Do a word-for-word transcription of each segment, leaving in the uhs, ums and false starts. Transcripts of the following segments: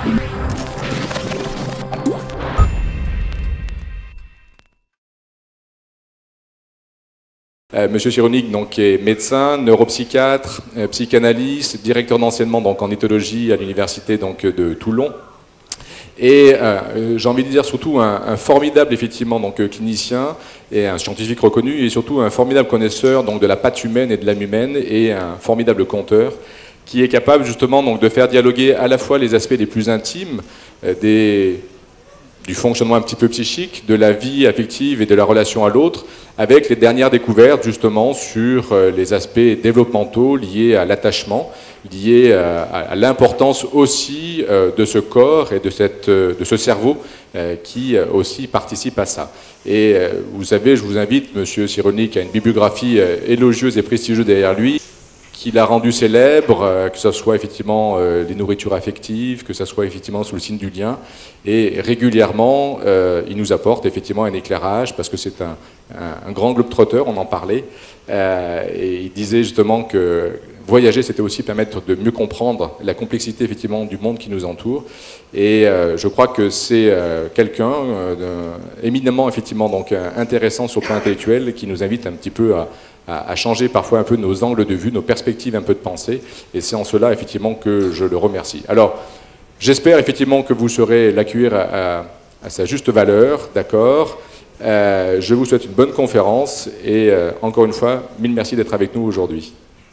Euh, Monsieur Cyrulnik donc, est médecin, neuropsychiatre, euh, psychanalyste, directeur d'enseignement donc, en éthologie à l'université donc, de Toulon. Et euh, j'ai envie de dire surtout un, un formidable effectivement, donc, clinicien et un scientifique reconnu et surtout un formidable connaisseur donc, de la patte humaine et de l'âme humaine et un formidable conteur qui est capable justement donc, de faire dialoguer à la fois les aspects les plus intimes euh, des... du fonctionnement un petit peu psychique, de la vie affective et de la relation à l'autre, avec les dernières découvertes justement sur les aspects développementaux liés à l'attachement, liés à l'importance aussi de ce corps et de, cette, de ce cerveau qui aussi participe à ça. Et vous savez, je vous invite, Monsieur Cyrulnik, à une bibliographie élogieuse et prestigieuse derrière lui, qui l'a rendu célèbre, que ce soit effectivement les nourritures affectives, que ce soit effectivement sous le signe du lien. Et régulièrement, euh, il nous apporte effectivement un éclairage, parce que c'est un, un, un grand globe-trotter, on en parlait. Euh, et il disait justement que voyager, c'était aussi permettre de mieux comprendre la complexité effectivement du monde qui nous entoure. Et euh, je crois que c'est euh, quelqu'un euh, éminemment effectivement donc intéressant sur le plan intellectuel, qui nous invite un petit peu à à changer parfois un peu nos angles de vue, nos perspectives un peu de pensée, et c'est en cela effectivement que je le remercie. Alors, j'espère effectivement que vous saurez l'accueillir à, à, à sa juste valeur, d'accord. Euh, je vous souhaite une bonne conférence, et euh, encore une fois, mille merci d'être avec nous aujourd'hui.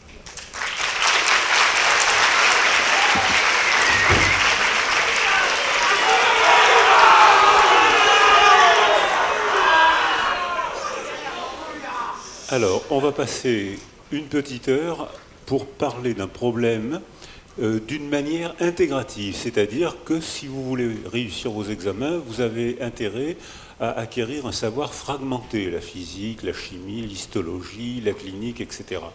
Alors, on va passer une petite heure pour parler d'un problème euh, d'une manière intégrative, c'est-à-dire que si vous voulez réussir vos examens, vous avez intérêt à acquérir un savoir fragmenté, la physique, la chimie, l'histologie, la clinique, et cetera.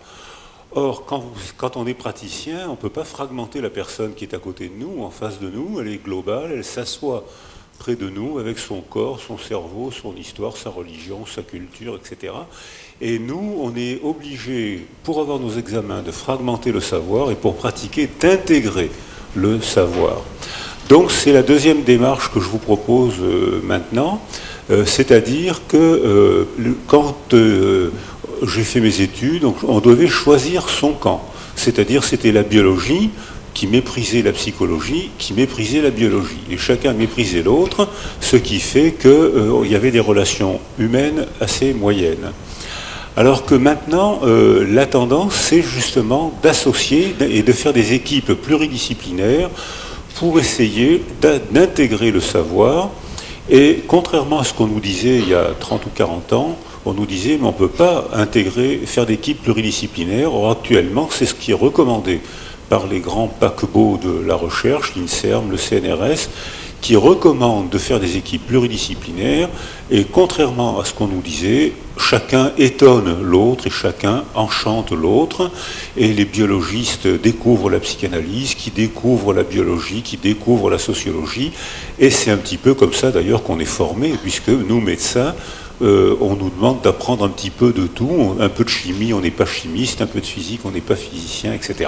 Or, quand, vous, quand on est praticien, on ne peut pas fragmenter la personne qui est à côté de nous, en face de nous, elle est globale, elle s'assoit près de nous avec son corps, son cerveau, son histoire, sa religion, sa culture, et cetera. Et nous, on est obligé, pour avoir nos examens, de fragmenter le savoir et pour pratiquer, d'intégrer le savoir. Donc c'est la deuxième démarche que je vous propose euh, maintenant, euh, c'est-à-dire que euh, le, quand euh, j'ai fait mes études, donc, on devait choisir son camp, c'est-à-dire c'était la biologie qui méprisait la psychologie, qui méprisait la biologie. Et chacun méprisait l'autre, ce qui fait qu'il euh, y avait des relations humaines assez moyennes. Alors que maintenant, euh, la tendance, c'est justement d'associer et de faire des équipes pluridisciplinaires pour essayer d'intégrer le savoir. Et contrairement à ce qu'on nous disait il y a trente ou quarante ans, on nous disait mais on ne peut pas intégrer, faire d'équipes pluridisciplinaires. Or actuellement, c'est ce qui est recommandé par les grands paquebots de la recherche, l'INSERM, le C N R S, qui recommandent de faire des équipes pluridisciplinaires, et contrairement à ce qu'on nous disait, chacun étonne l'autre et chacun enchante l'autre, et les biologistes découvrent la psychanalyse, qui découvrent la biologie, qui découvrent la sociologie, et c'est un petit peu comme ça d'ailleurs qu'on est formé, puisque nous médecins, euh, on nous demande d'apprendre un petit peu de tout, un peu de chimie, on n'est pas chimiste, un peu de physique, on n'est pas physicien, et cetera.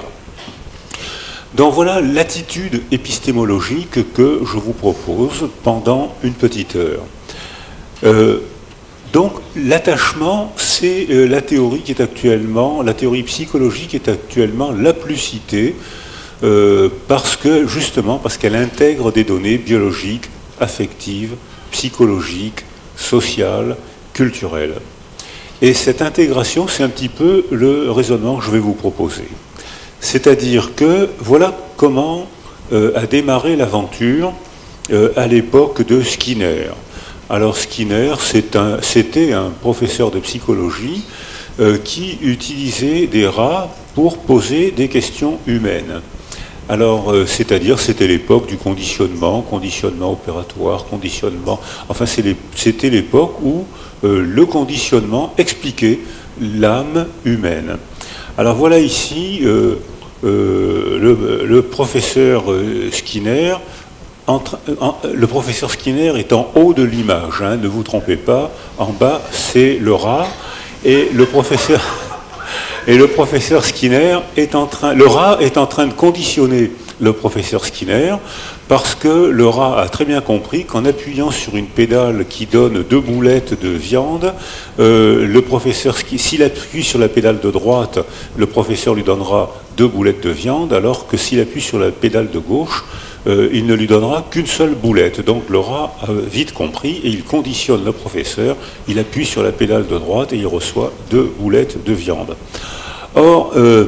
Donc voilà l'attitude épistémologique que je vous propose pendant une petite heure. Euh, donc l'attachement, c'est euh, la théorie qui est actuellement, la théorie psychologique est actuellement la plus citée, euh, parce que justement parce qu'elle intègre des données biologiques, affectives, psychologiques, sociales, culturelles. Et cette intégration, c'est un petit peu le raisonnement que je vais vous proposer. C'est-à-dire que voilà comment euh, a démarré l'aventure euh, à l'époque de Skinner. Alors Skinner, c'était un, un professeur de psychologie euh, qui utilisait des rats pour poser des questions humaines. Alors, euh, c'est-à-dire, c'était l'époque du conditionnement, conditionnement opératoire, conditionnement... Enfin, c'était l'époque où euh, le conditionnement expliquait l'âme humaine. Alors voilà ici euh, euh, le, le professeur Skinner. Entre, en, le professeur Skinner est en haut de l'image, hein, ne vous trompez pas. En bas, c'est le rat. Et le professeur, et le professeur Skinner est en train... Le rat est en train de conditionner le professeur Skinner, parce que le rat a très bien compris qu'en appuyant sur une pédale qui donne deux boulettes de viande, euh, le professeur, s'il appuie sur la pédale de droite, le professeur lui donnera deux boulettes de viande, alors que s'il appuie sur la pédale de gauche, euh, il ne lui donnera qu'une seule boulette. Donc le rat a vite compris et il conditionne le professeur, il appuie sur la pédale de droite et il reçoit deux boulettes de viande. Or, euh,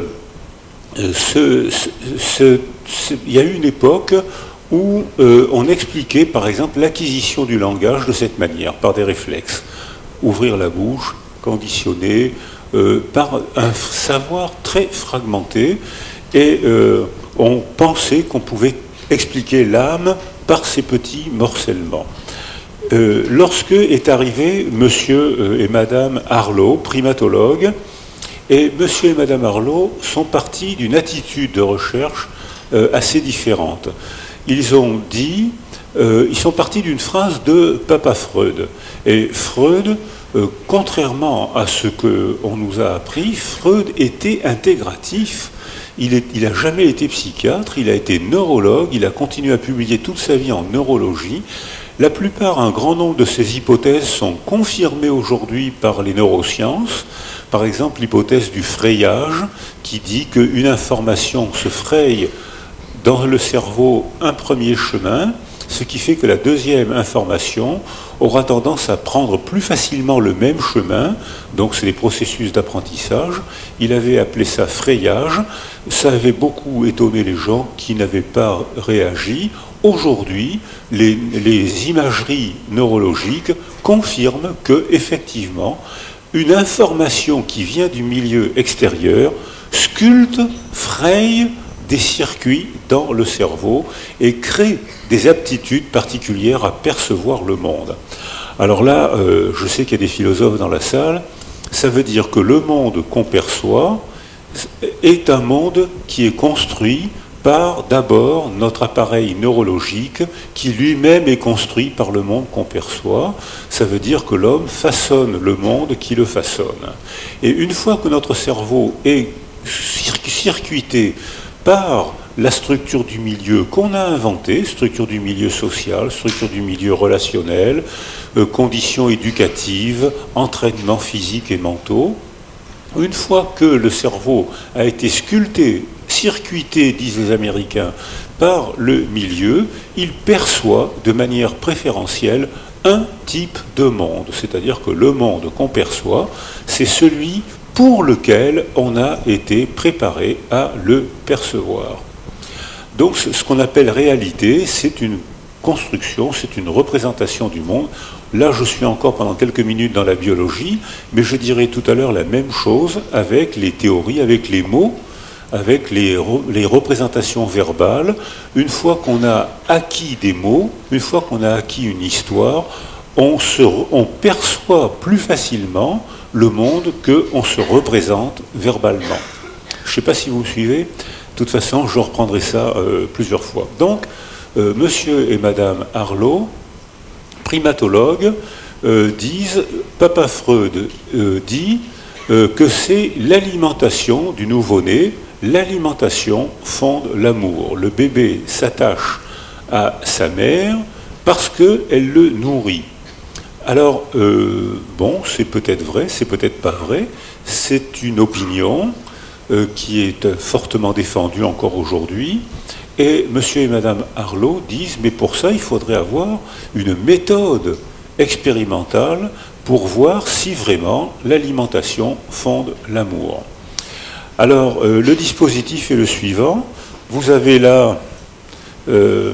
ce, ce, ce, ce, il y a eu une époque où euh, on expliquait par exemple l'acquisition du langage de cette manière, par des réflexes. Ouvrir la bouche, conditionner, euh, par un savoir très fragmenté, et euh, on pensait qu'on pouvait expliquer l'âme par ces petits morcellements. Euh, lorsque est arrivé monsieur et madame Harlow, primatologues, et monsieur et madame Harlow sont partis d'une attitude de recherche euh, assez différente. Ils ont dit, euh, ils sont partis d'une phrase de Papa Freud. Et Freud, euh, contrairement à ce qu'on nous a appris, Freud était intégratif. Il n'a jamais été psychiatre, il a été neurologue, il a continué à publier toute sa vie en neurologie. La plupart, un grand nombre de ces hypothèses sont confirmées aujourd'hui par les neurosciences. Par exemple, l'hypothèse du frayage, qui dit qu'une information se fraye dans le cerveau un premier chemin, ce qui fait que la deuxième information aura tendance à prendre plus facilement le même chemin, donc c'est des processus d'apprentissage. Il avait appelé ça frayage, ça avait beaucoup étonné les gens qui n'avaient pas réagi. Aujourd'hui, les, les imageries neurologiques confirment que, effectivement, une information qui vient du milieu extérieur sculpte, fraye des circuits dans le cerveau et crée des aptitudes particulières à percevoir le monde. Alors là, euh, je sais qu'il y a des philosophes dans la salle, ça veut dire que le monde qu'on perçoit est un monde qui est construit par d'abord notre appareil neurologique qui lui-même est construit par le monde qu'on perçoit. Ça veut dire que l'homme façonne le monde qui le façonne. Et une fois que notre cerveau est circuité par la structure du milieu qu'on a inventée, structure du milieu social, structure du milieu relationnel, euh, conditions éducatives, entraînements physiques et mentaux, une fois que le cerveau a été sculpté, circuité, disent les Américains, par le milieu, il perçoit de manière préférentielle un type de monde. C'est-à-dire que le monde qu'on perçoit, c'est celui pour lequel on a été préparé à le percevoir. Donc ce qu'on appelle réalité, c'est une construction, c'est une représentation du monde. Là, je suis encore pendant quelques minutes dans la biologie, mais je dirai tout à l'heure la même chose avec les théories, avec les mots, avec les, les représentations verbales. Une fois qu'on a acquis des mots, une fois qu'on a acquis une histoire, on, se, on perçoit plus facilement le monde qu'on se représente verbalement. Je ne sais pas si vous me suivez. De toute façon, je reprendrai ça euh, plusieurs fois. Donc, euh, monsieur et madame Harlow, primatologues, euh, disent, Papa Freud euh, dit euh, que c'est l'alimentation du nouveau-né. L'alimentation fonde l'amour. Le bébé s'attache à sa mère parce qu'elle le nourrit. Alors, euh, bon, c'est peut-être vrai, c'est peut-être pas vrai, c'est une opinion euh, qui est fortement défendue encore aujourd'hui, et monsieur et madame Harlow disent, mais pour ça, il faudrait avoir une méthode expérimentale pour voir si vraiment l'alimentation fonde l'amour. Alors, euh, le dispositif est le suivant, vous avez là... Euh,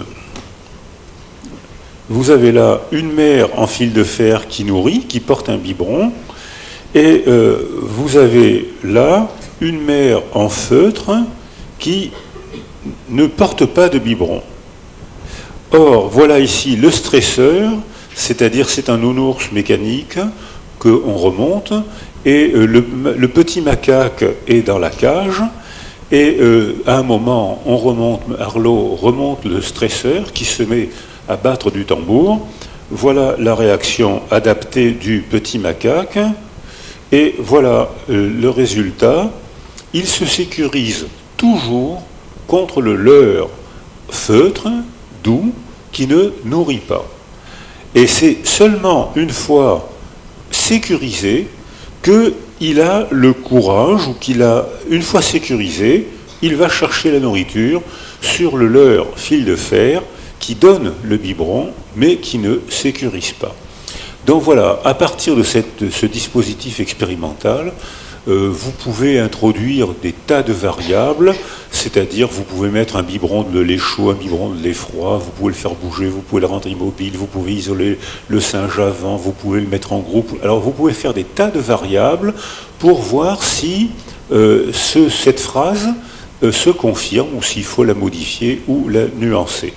Vous avez là une mère en fil de fer qui nourrit, qui porte un biberon, et euh, vous avez là une mère en feutre qui ne porte pas de biberon. Or, voilà ici le stresseur, c'est-à-dire c'est un nounours mécanique qu'on remonte, et euh, le, le petit macaque est dans la cage, et euh, à un moment, on remonte, Harlow remonte le stresseur qui se met à battre du tambour. Voilà la réaction adaptée du petit macaque. Et voilà euh, le résultat. Il se sécurise toujours contre le leurre feutre, doux, qui ne nourrit pas. Et c'est seulement une fois sécurisé qu'il a le courage, ou qu'il a, une fois sécurisé, il va chercher la nourriture sur le leurre fil de fer qui donne le biberon, mais qui ne sécurise pas. Donc voilà, à partir de, cette, de ce dispositif expérimental, euh, vous pouvez introduire des tas de variables, c'est-à-dire vous pouvez mettre un biberon de lait chaud, un biberon de lait froid, vous pouvez le faire bouger, vous pouvez le rendre immobile, vous pouvez isoler le singe avant, vous pouvez le mettre en groupe. Alors vous pouvez faire des tas de variables pour voir si euh, ce, cette phrase euh, se confirme ou s'il faut la modifier ou la nuancer.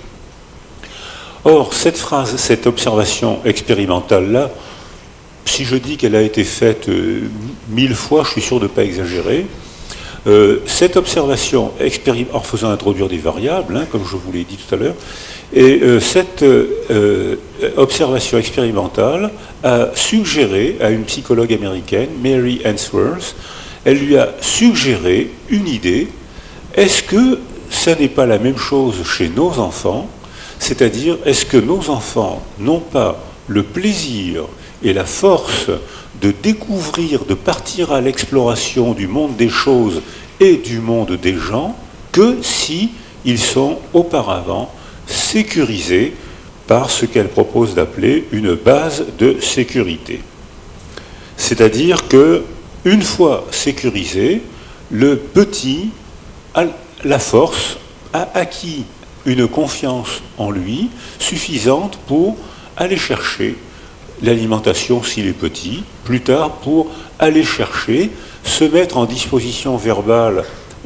Or, cette phrase, cette observation expérimentale-là, si je dis qu'elle a été faite euh, mille fois, je suis sûr de ne pas exagérer. Euh, cette observation, en faisant introduire des variables, hein, comme je vous l'ai dit tout à l'heure, et euh, cette euh, observation expérimentale a suggéré à une psychologue américaine, Mary Ainsworth, elle lui a suggéré une idée. Est-ce que ça n'est pas la même chose chez nos enfants? C'est-à-dire, est-ce que nos enfants n'ont pas le plaisir et la force de découvrir, de partir à l'exploration du monde des choses et du monde des gens, que si ils sont auparavant sécurisés par ce qu'elle propose d'appeler une base de sécurité. C'est-à-dire que, une fois sécurisé, le petit a la force, a acquis une confiance en lui suffisante pour aller chercher l'alimentation s'il est petit, plus tard pour aller chercher, se mettre en disposition verbale,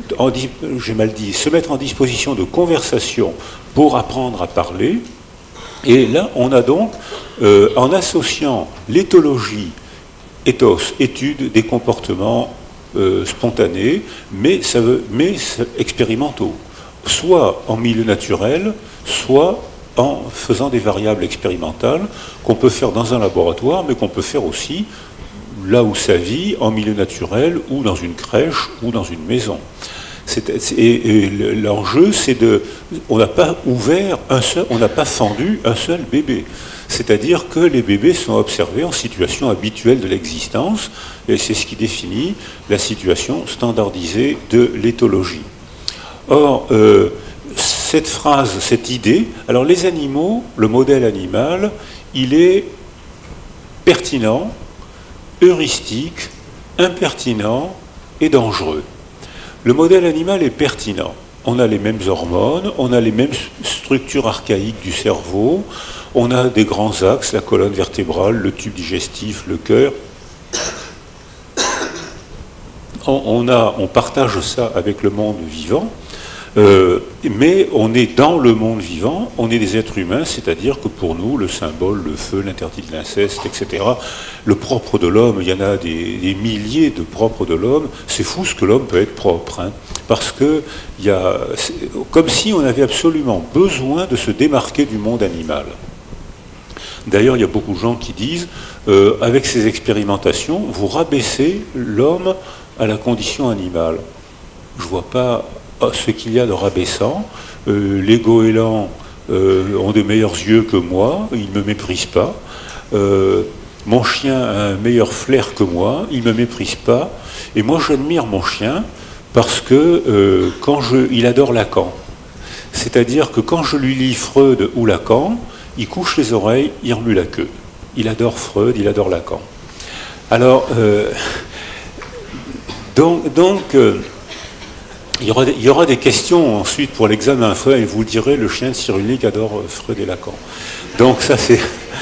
j'ai mal dit, se mettre en disposition de conversation pour apprendre à parler. Et là, on a donc, euh, en associant l'éthologie, ethos, étude des comportements euh, spontanés, mais, ça veut, mais expérimentaux, soit en milieu naturel, soit en faisant des variables expérimentales qu'on peut faire dans un laboratoire, mais qu'on peut faire aussi là où ça vit, en milieu naturel, ou dans une crèche, ou dans une maison. C'est, et, et l'enjeu, c'est de... On n'a pas ouvert un seul, on n'a pas fendu un seul bébé. C'est-à-dire que les bébés sont observés en situation habituelle de l'existence, et c'est ce qui définit la situation standardisée de l'éthologie. Or, euh, cette phrase, cette idée, alors les animaux, le modèle animal, il est pertinent, heuristique, impertinent et dangereux. Le modèle animal est pertinent. On a les mêmes hormones, on a les mêmes structures archaïques du cerveau, on a des grands axes, la colonne vertébrale, le tube digestif, le cœur. On, on, a, on partage ça avec le monde vivant. Euh, mais on est dans le monde vivant, on est des êtres humains, c'est-à-dire que pour nous, le symbole, le feu, l'interdit de l'inceste, et cetera, le propre de l'homme, il y en a des, des milliers de propres de l'homme, c'est fou ce que l'homme peut être propre, hein, parce que il y a, comme si on avait absolument besoin de se démarquer du monde animal. D'ailleurs, il y a beaucoup de gens qui disent, euh, avec ces expérimentations, vous rabaissez l'homme à la condition animale. Je ne vois pas ce qu'il y a de rabaissant. Euh, les goélands euh, ont de meilleurs yeux que moi, ils ne me méprisent pas. Euh, mon chien a un meilleur flair que moi, il ne me méprise pas. Et moi, j'admire mon chien parce que euh, quand je, il adore Lacan. C'est-à-dire que quand je lui lis Freud ou Lacan, il couche les oreilles, il remue la queue. Il adore Freud, il adore Lacan. Alors, euh, donc... donc euh, Il y, aura des, il y aura des questions ensuite pour l'examen, et vous le direz, le chien de Cyrulnik adore Freud et Lacan. Donc ça c'est,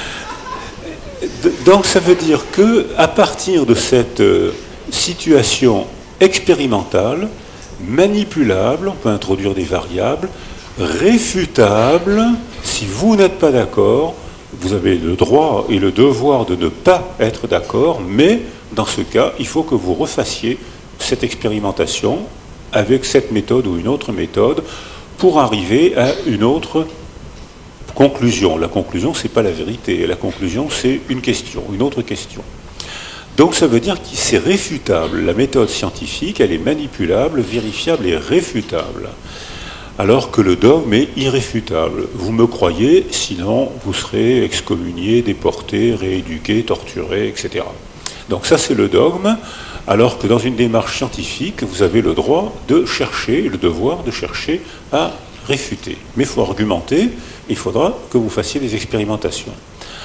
donc ça veut dire que à partir de cette situation expérimentale, manipulable, on peut introduire des variables, réfutable, si vous n'êtes pas d'accord, vous avez le droit et le devoir de ne pas être d'accord, mais dans ce cas, il faut que vous refassiez cette expérimentation avec cette méthode ou une autre méthode, pour arriver à une autre conclusion. La conclusion, ce n'est pas la vérité. La conclusion, c'est une question, une autre question. Donc ça veut dire que c'est réfutable. La méthode scientifique, elle est manipulable, vérifiable et réfutable. alors que le dogme est irréfutable. Vous me croyez, sinon vous serez excommunié, déporté, rééduqué, torturé, et cetera. Donc ça c'est le dogme, alors que dans une démarche scientifique, vous avez le droit de chercher, le devoir de chercher à réfuter. Mais il faut argumenter, il faudra que vous fassiez des expérimentations.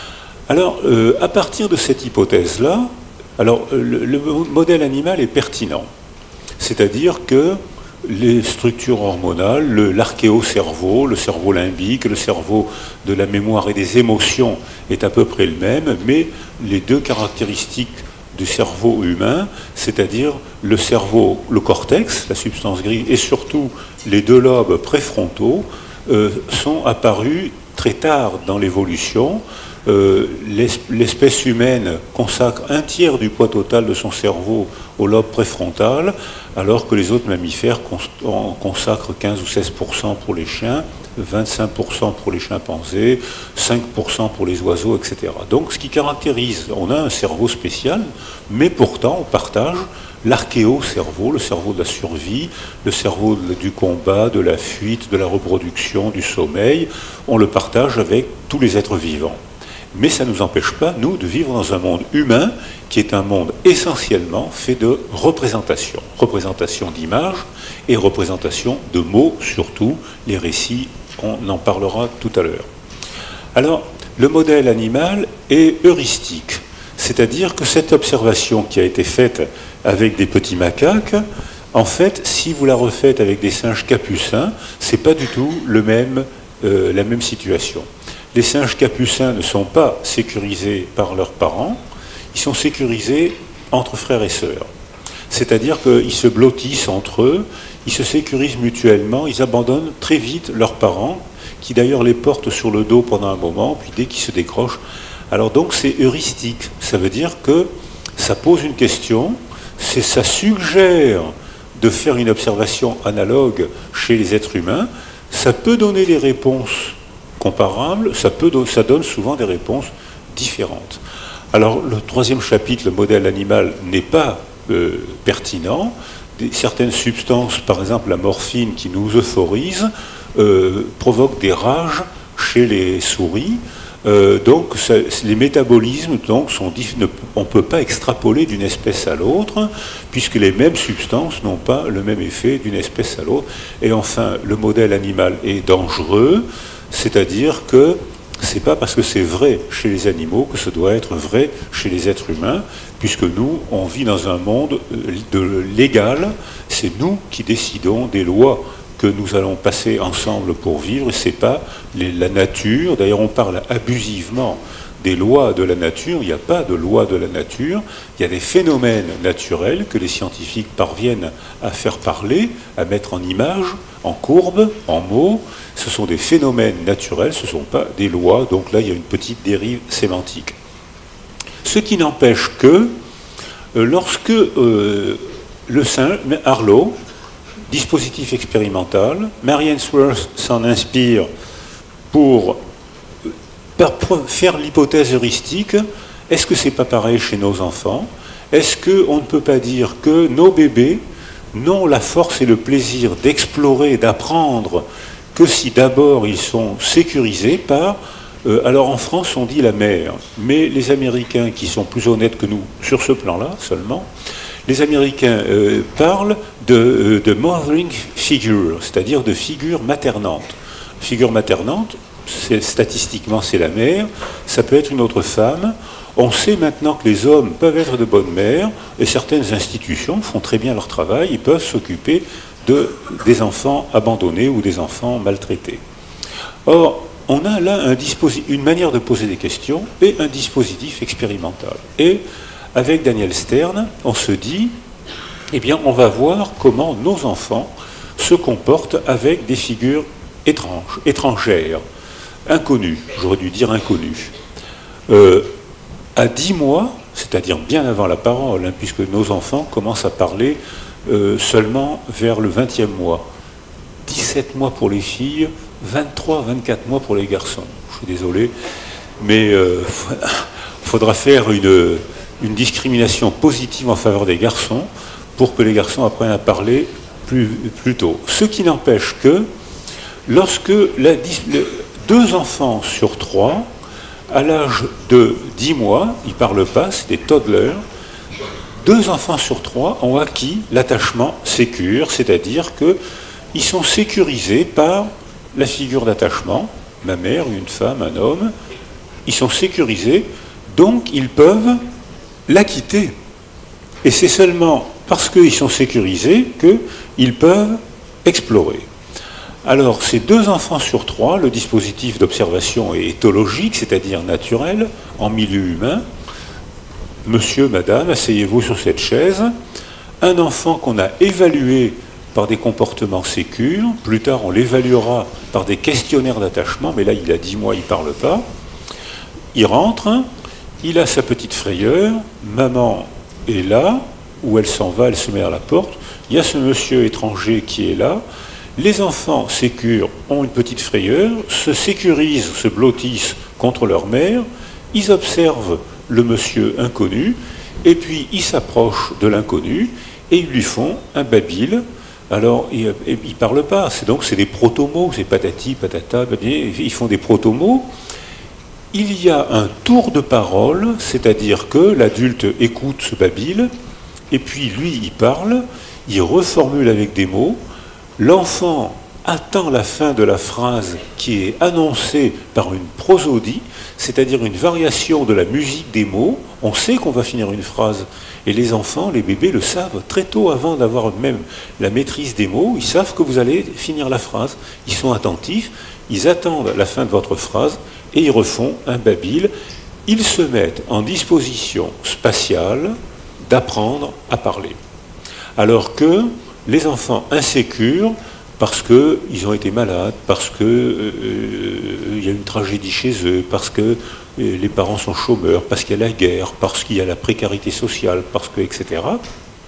Alors, euh, à partir de cette hypothèse-là, alors le, le modèle animal est pertinent. C'est-à-dire que les structures hormonales, l'archéocerveau, le cerveau limbique, le cerveau de la mémoire et des émotions est à peu près le même, mais les deux caractéristiques du cerveau humain, c'est-à-dire le cerveau, le cortex, la substance grise, et surtout les deux lobes préfrontaux, euh, sont apparus très tard dans l'évolution. Euh, l'espèce humaine consacre un tiers du poids total de son cerveau au lobe préfrontal, alors que les autres mammifères consacrent quinze ou seize pour cent pour les chiens, vingt-cinq pour cent pour les chimpanzés, cinq pour cent pour les oiseaux, et cetera. Donc ce qui caractérise, on a un cerveau spécial, mais pourtant on partage l'archéocerveau, le cerveau de la survie, le cerveau du combat, de la fuite, de la reproduction, du sommeil, on le partage avec tous les êtres vivants. Mais ça ne nous empêche pas, nous, de vivre dans un monde humain qui est un monde essentiellement fait de représentation. Représentation d'images et représentation de mots, surtout les récits, on en parlera tout à l'heure. Alors, le modèle animal est heuristique, c'est-à-dire que cette observation qui a été faite avec des petits macaques, en fait, si vous la refaites avec des singes capucins, c'est pas du tout le même, euh, la même situation. Les singes capucins ne sont pas sécurisés par leurs parents, ils sont sécurisés entre frères et sœurs. C'est-à-dire qu'ils se blottissent entre eux, ils se sécurisent mutuellement, ils abandonnent très vite leurs parents, qui d'ailleurs les portent sur le dos pendant un moment, puis dès qu'ils se décrochent. Alors donc c'est heuristique, ça veut dire que ça pose une question, ça suggère de faire une observation analogue chez les êtres humains, ça peut donner des réponses comparables, ça, peut, ça donne souvent des réponses différentes. Alors le troisième chapitre, le modèle animal, n'est pas euh, pertinent. Des, certaines substances, par exemple la morphine qui nous euphorise, euh, provoquent des rages chez les souris. Euh, donc ça, les métabolismes donc, sont, ne, on ne peut pas extrapoler d'une espèce à l'autre, puisque les mêmes substances n'ont pas le même effet d'une espèce à l'autre. Et enfin, le modèle animal est dangereux, c'est-à-dire que ce n'est pas parce que c'est vrai chez les animaux que ce doit être vrai chez les êtres humains, puisque nous, on vit dans un monde de légal, c'est nous qui décidons des lois que nous allons passer ensemble pour vivre, et ce n'est pas les, la nature. D'ailleurs, on parle abusivement des lois de la nature, il n'y a pas de loi de la nature, il y a des phénomènes naturels que les scientifiques parviennent à faire parler, à mettre en images, en courbes, en mots. Ce sont des phénomènes naturels, ce ne sont pas des lois, donc là il y a une petite dérive sémantique. Ce qui n'empêche que, euh, lorsque euh, le singe, Harlow, dispositif expérimental, Mary Ainsworth s'en inspire pour faire l'hypothèse heuristique, est-ce que c'est pas pareil chez nos enfants? Est-ce qu'on ne peut pas dire que nos bébés n'ont la force et le plaisir d'explorer, d'apprendre, que si d'abord ils sont sécurisés par... Euh, alors en France on dit la mère, mais les Américains qui sont plus honnêtes que nous sur ce plan-là seulement, les Américains euh, parlent de, euh, de mothering figure, c'est-à-dire de figure maternante. Figure maternante, statistiquement c'est la mère, ça peut être une autre femme. On sait maintenant que les hommes peuvent être de bonnes mères, et certaines institutions font très bien leur travail, ils peuvent s'occuper de, des enfants abandonnés ou des enfants maltraités. Or, on a là un une manière de poser des questions et un dispositif expérimental. Et avec Daniel Stern, on se dit, eh bien, on va voir comment nos enfants se comportent avec des figures étranges, étrangères, inconnues, j'aurais dû dire inconnues. Euh, à dix mois, c'est-à-dire bien avant la parole, hein, puisque nos enfants commencent à parler euh, seulement vers le vingtième mois. dix-sept mois pour les filles, vingt-trois, vingt-quatre mois pour les garçons. Je suis désolé, mais il euh, faudra faire une, une discrimination positive en faveur des garçons pour que les garçons apprennent à parler plus, plus tôt. Ce qui n'empêche que lorsque la, le, deux enfants sur trois, à l'âge de dix mois, ils ne parlent pas, c'est des toddlers, deux enfants sur trois ont acquis l'attachement sécure, c'est-à-dire qu'ils sont sécurisés par la figure d'attachement, ma mère, une femme, un homme, ils sont sécurisés, donc ils peuvent la quitter. Et c'est seulement parce qu'ils sont sécurisés qu'ils peuvent explorer. Alors, ces deux enfants sur trois, le dispositif d'observation est éthologique, c'est-à-dire naturel, en milieu humain. Monsieur, madame, asseyez-vous sur cette chaise. Un enfant qu'on a évalué par des comportements sécures, plus tard on l'évaluera par des questionnaires d'attachement, mais là il a dix mois, il ne parle pas. Il rentre, il a sa petite frayeur, maman est là, où elle s'en va, elle se met à la porte. Il y a ce monsieur étranger qui est là. Les enfants sécures ont une petite frayeur, se sécurisent, se blottissent contre leur mère, ils observent le monsieur inconnu, et puis ils s'approchent de l'inconnu, et ils lui font un babil. Alors, ils ne parlent pas, c'est donc c'est des proto-mots, c'est patati, patata, ils font des proto-mots. Il y a un tour de parole, c'est-à-dire que l'adulte écoute ce babil, et puis lui, il parle, il reformule avec des mots. L'enfant attend la fin de la phrase qui est annoncée par une prosodie, c'est-à-dire une variation de la musique des mots. On sait qu'on va finir une phrase. Et les enfants, les bébés le savent très tôt avant d'avoir même la maîtrise des mots. Ils savent que vous allez finir la phrase. Ils sont attentifs, ils attendent la fin de votre phrase et ils refont un babil. Ils se mettent en disposition spatiale d'apprendre à parler. Alors que les enfants insécures, parce qu'ils ont été malades, parce qu'il euh, y a une tragédie chez eux, parce que euh, les parents sont chômeurs, parce qu'il y a la guerre, parce qu'il y a la précarité sociale, parce que, et cetera.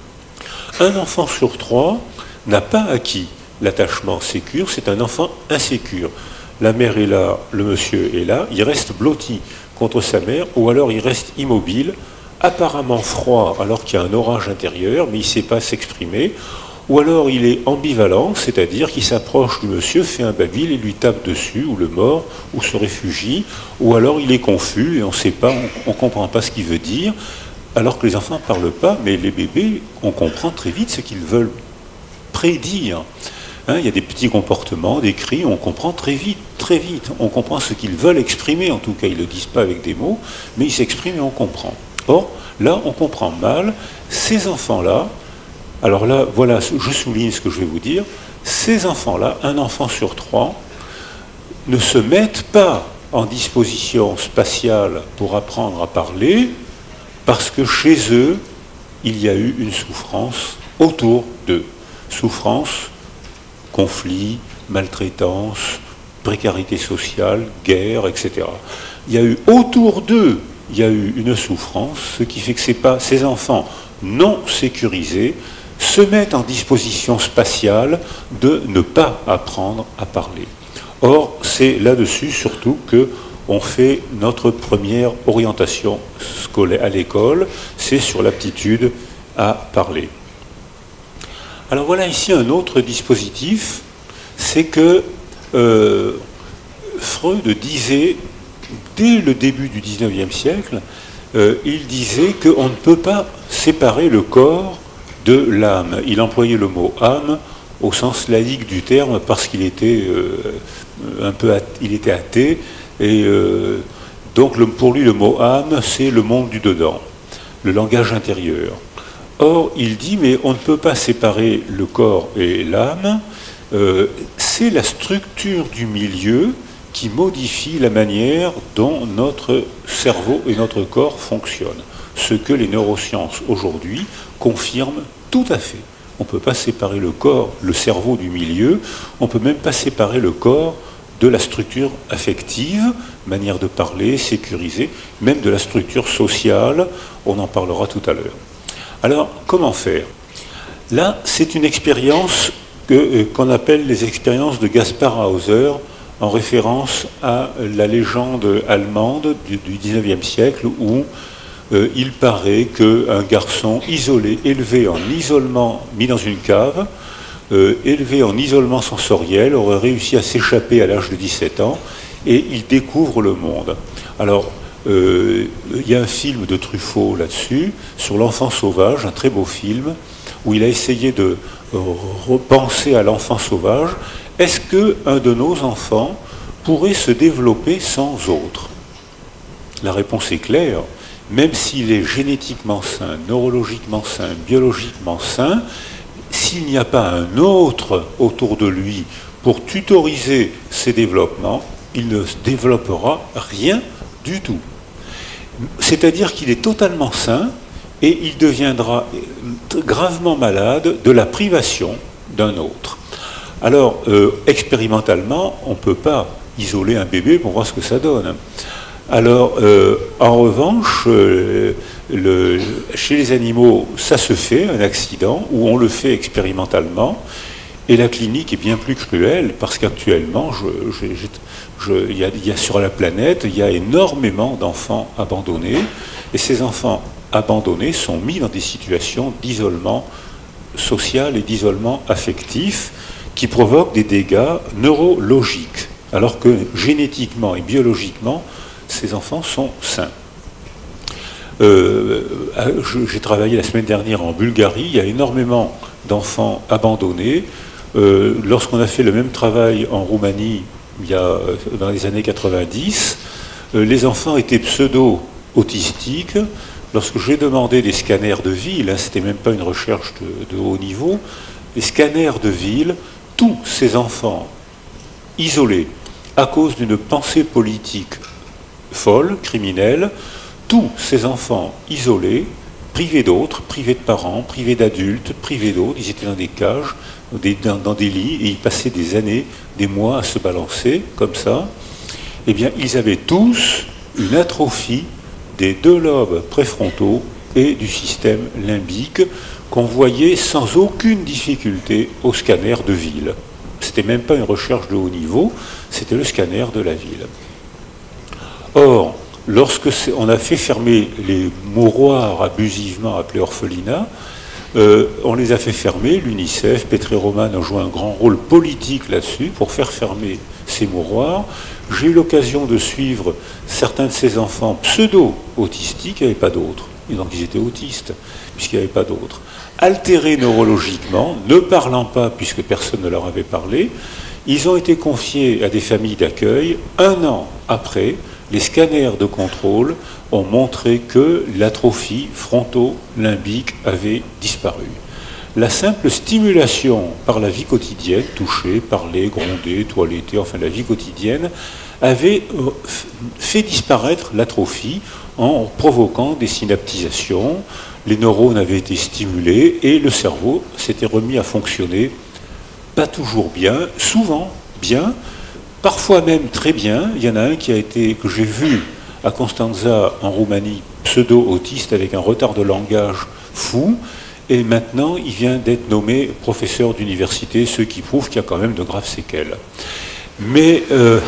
Un enfant sur trois n'a pas acquis l'attachement sécure, c'est un enfant insécure. La mère est là, le monsieur est là, il reste blotti contre sa mère, ou alors il reste immobile, apparemment froid alors qu'il y a un orage intérieur, mais il ne sait pas s'exprimer. Ou alors il est ambivalent, c'est-à-dire qu'il s'approche du monsieur, fait un babil et lui tape dessus, ou le mord, ou se réfugie, ou alors il est confus et on ne sait pas, on ne comprend pas ce qu'il veut dire, alors que les enfants ne parlent pas, mais les bébés, on comprend très vite ce qu'ils veulent prédire. Hein, il y a des petits comportements, des cris, on comprend très vite, très vite, on comprend ce qu'ils veulent exprimer, en tout cas ils ne le disent pas avec des mots, mais ils s'expriment et on comprend. Or, là, on comprend mal, ces enfants-là. Alors là, voilà, je souligne ce que je vais vous dire. Ces enfants-là, un enfant sur trois, ne se mettent pas en disposition spatiale pour apprendre à parler parce que chez eux, il y a eu une souffrance autour d'eux. Souffrance, conflit, maltraitance, précarité sociale, guerre, et cetera. Il y a eu autour d'eux, il y a eu une souffrance, ce qui fait que c'est pas, ces enfants non sécurisés se mettent en disposition spatiale de ne pas apprendre à parler. Or, c'est là-dessus surtout qu'on fait notre première orientation scolaire à l'école, c'est sur l'aptitude à parler. Alors voilà ici un autre dispositif, c'est que euh, Freud disait, dès le début du dix-neuvième siècle, euh, il disait qu'on ne peut pas séparer le corps de l'âme. Il employait le mot âme au sens laïque du terme parce qu'il était euh, un peu athée, il était athée et euh, donc le, pour lui le mot âme c'est le monde du dedans, le langage intérieur. Or il dit mais on ne peut pas séparer le corps et l'âme, euh, c'est la structure du milieu qui modifie la manière dont notre cerveau et notre corps fonctionnent. Ce que les neurosciences aujourd'hui confirment tout à fait. On ne peut pas séparer le corps, le cerveau du milieu, on ne peut même pas séparer le corps de la structure affective, manière de parler, sécurisée, même de la structure sociale, on en parlera tout à l'heure. Alors, comment faire? Là, c'est une expérience que, euh, qu'on appelle les expériences de Gaspard Hauser, en référence à la légende allemande du, du dix-neuvième siècle où euh, il paraît qu'un garçon isolé, élevé en isolement, mis dans une cave, euh, élevé en isolement sensoriel, aurait réussi à s'échapper à l'âge de dix-sept ans, et il découvre le monde. Alors, euh, il y a un film de Truffaut là-dessus, sur l'enfant sauvage, un très beau film, où il a essayé de repenser à l'enfant sauvage. Est-ce qu'un de nos enfants pourrait se développer sans autre? La réponse est claire. Même s'il est génétiquement sain, neurologiquement sain, biologiquement sain, s'il n'y a pas un autre autour de lui pour tutoriser ses développements, il ne développera rien du tout. C'est-à-dire qu'il est totalement sain et il deviendra gravement malade de la privation d'un autre. Alors, euh, expérimentalement, on ne peut pas isoler un bébé pour voir ce que ça donne. Alors, euh, en revanche, euh, le, chez les animaux, ça se fait, un accident, où on le fait expérimentalement, et la clinique est bien plus cruelle, parce qu'actuellement, je, je, je, il y a, il y a sur la planète, il y a énormément d'enfants abandonnés, et ces enfants abandonnés sont mis dans des situations d'isolement social et d'isolement affectif, qui provoquent des dégâts neurologiques, alors que génétiquement et biologiquement, ces enfants sont sains. Euh, J'ai travaillé la semaine dernière en Bulgarie, il y a énormément d'enfants abandonnés. Euh, Lorsqu'on a fait le même travail en Roumanie, il y a, dans les années quatre-vingt-dix, euh, les enfants étaient pseudo-autistiques. Lorsque j'ai demandé des scanners de ville, hein, c'était même pas une recherche de, de haut niveau, les scanners de ville, tous ces enfants isolés à cause d'une pensée politique folle, criminelle, tous ces enfants isolés, privés d'autres, privés de parents, privés d'adultes, privés d'autres, ils étaient dans des cages, des, dans, dans des lits, et ils passaient des années, des mois à se balancer, comme ça. Eh bien, ils avaient tous une atrophie des deux lobes préfrontaux et du système limbique qu'on voyait sans aucune difficulté au scanner de ville. C'était même pas une recherche de haut niveau, c'était le scanner de la ville. Or, lorsque on a fait fermer les mouroirs abusivement appelés orphelinats, euh, on les a fait fermer, l'UNICEF, Petri Roman a joué un grand rôle politique là-dessus pour faire fermer ces mouroirs. J'ai eu l'occasion de suivre certains de ces enfants pseudo-autistiques, il n'y avait pas d'autres, donc ils étaient autistes, puisqu'il n'y avait pas d'autres, altérés neurologiquement, ne parlant pas, puisque personne ne leur avait parlé. Ils ont été confiés à des familles d'accueil. Un an après, les scanners de contrôle ont montré que l'atrophie fronto-limbique avait disparu. La simple stimulation par la vie quotidienne, toucher, parler, gronder, toiletter, enfin la vie quotidienne, avait fait disparaître l'atrophie en provoquant des synaptisations. Les neurones avaient été stimulés et le cerveau s'était remis à fonctionner, pas toujours bien, souvent bien, parfois même très bien. Il y en a un qui a été, que j'ai vu à Constanța en Roumanie, pseudo-autiste avec un retard de langage fou, et maintenant il vient d'être nommé professeur d'université, ce qui prouve qu'il y a quand même de graves séquelles. Mais, euh,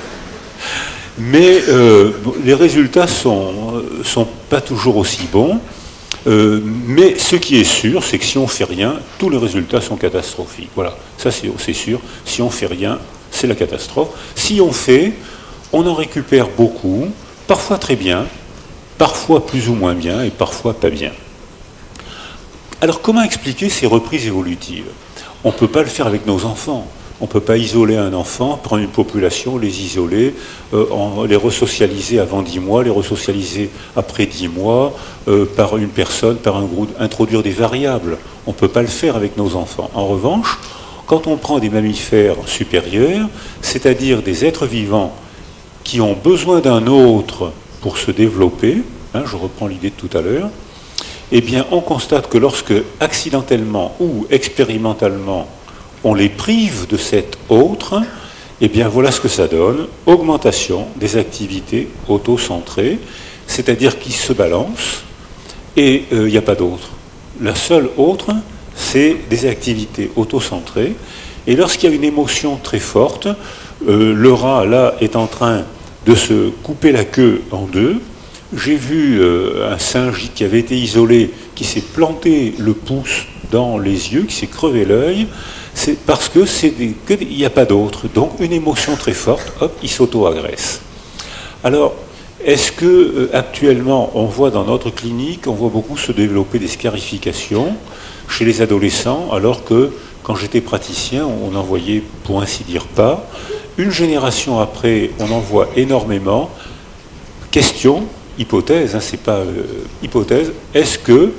mais euh, les résultats sont, sont pas toujours aussi bons. Euh, mais ce qui est sûr, c'est que si on ne fait rien, tous les résultats sont catastrophiques. Voilà, ça c'est sûr. Si on ne fait rien, c'est la catastrophe. Si on fait, on en récupère beaucoup, parfois très bien, parfois plus ou moins bien, et parfois pas bien. Alors comment expliquer ces reprises évolutives? On ne peut pas le faire avec nos enfants. On ne peut pas isoler un enfant, prendre une population, les isoler, euh, en, les resocialiser avant dix mois, les resocialiser après dix mois, euh, par une personne, par un groupe, introduire des variables. On ne peut pas le faire avec nos enfants. En revanche, quand on prend des mammifères supérieurs, c'est-à-dire des êtres vivants qui ont besoin d'un autre pour se développer, hein, je reprends l'idée de tout à l'heure, eh bien on constate que lorsque accidentellement ou expérimentalement on les prive de cet autre, eh bien voilà ce que ça donne, augmentation des activités auto-centrées, c'est-à-dire qu'ils se balancent et il euh, n'y a pas d'autre. La seule autre, c'est des activités auto-centrées, et lorsqu'il y a une émotion très forte, euh, le rat là est en train de se couper la queue en deux. J'ai vu euh, un singe qui avait été isolé, qui s'est planté le pouce dans les yeux, qui s'est crevé l'œil, c'est parce que c'est qu'il n'y a pas d'autre. Donc une émotion très forte, hop, il s'auto-agresse. Alors, est-ce que euh, actuellement, on voit dans notre clinique, on voit beaucoup se développer des scarifications chez les adolescents, alors que quand j'étais praticien, on n'en voyait pour ainsi dire pas. Une génération après, on en voit énormément. Question, hypothèse, hein, c'est pas euh, hypothèse, est-ce que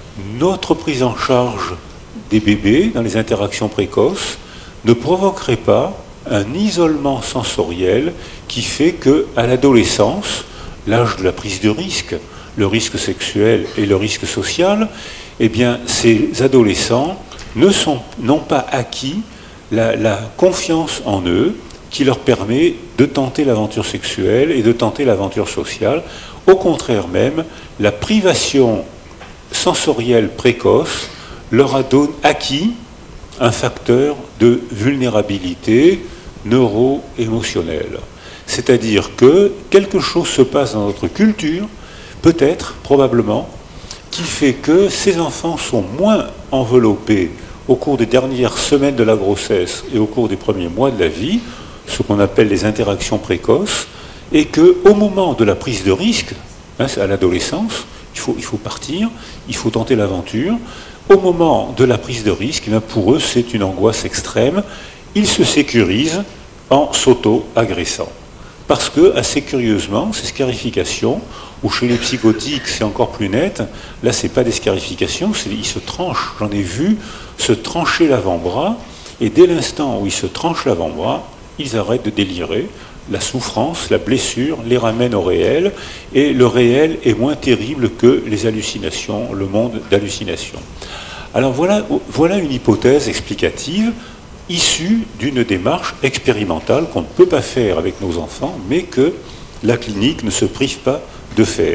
notre prise en charge des bébés dans les interactions précoces ne provoquerait pas un isolement sensoriel qui fait qu'à l'adolescence, l'âge de la prise de risque, le risque sexuel et le risque social, eh bien, ces adolescents ne sont, n'ont pas acquis la, la confiance en eux qui leur permet de tenter l'aventure sexuelle et de tenter l'aventure sociale. Au contraire même, la privation sensorielle précoce leur a donné, acquis un facteur de vulnérabilité neuro-émotionnelle. C'est-à-dire que quelque chose se passe dans notre culture, peut-être, probablement, qui fait que ces enfants sont moins enveloppés au cours des dernières semaines de la grossesse et au cours des premiers mois de la vie, ce qu'on appelle les interactions précoces, et qu'au moment de la prise de risque, hein, à l'adolescence, il faut, il faut partir, il faut tenter l'aventure, au moment de la prise de risque, eh bien, pour eux, c'est une angoisse extrême, ils se sécurisent en s'auto-agressant. Parce que, assez curieusement, ces scarifications, ou chez les psychotiques, c'est encore plus net, là, ce n'est pas des scarifications, ils se tranchent. J'en ai vu se trancher l'avant-bras, et dès l'instant où ils se tranchent l'avant-bras, ils arrêtent de délirer. La souffrance, la blessure les ramène au réel, et le réel est moins terrible que les hallucinations, le monde d'hallucinations. Alors voilà, voilà une hypothèse explicative issue d'une démarche expérimentale qu'on ne peut pas faire avec nos enfants, mais que la clinique ne se prive pas de faire.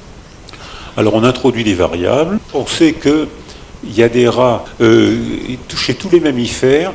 Alors on introduit des variables, on sait qu'il y a des rats, euh, chez tous les mammifères,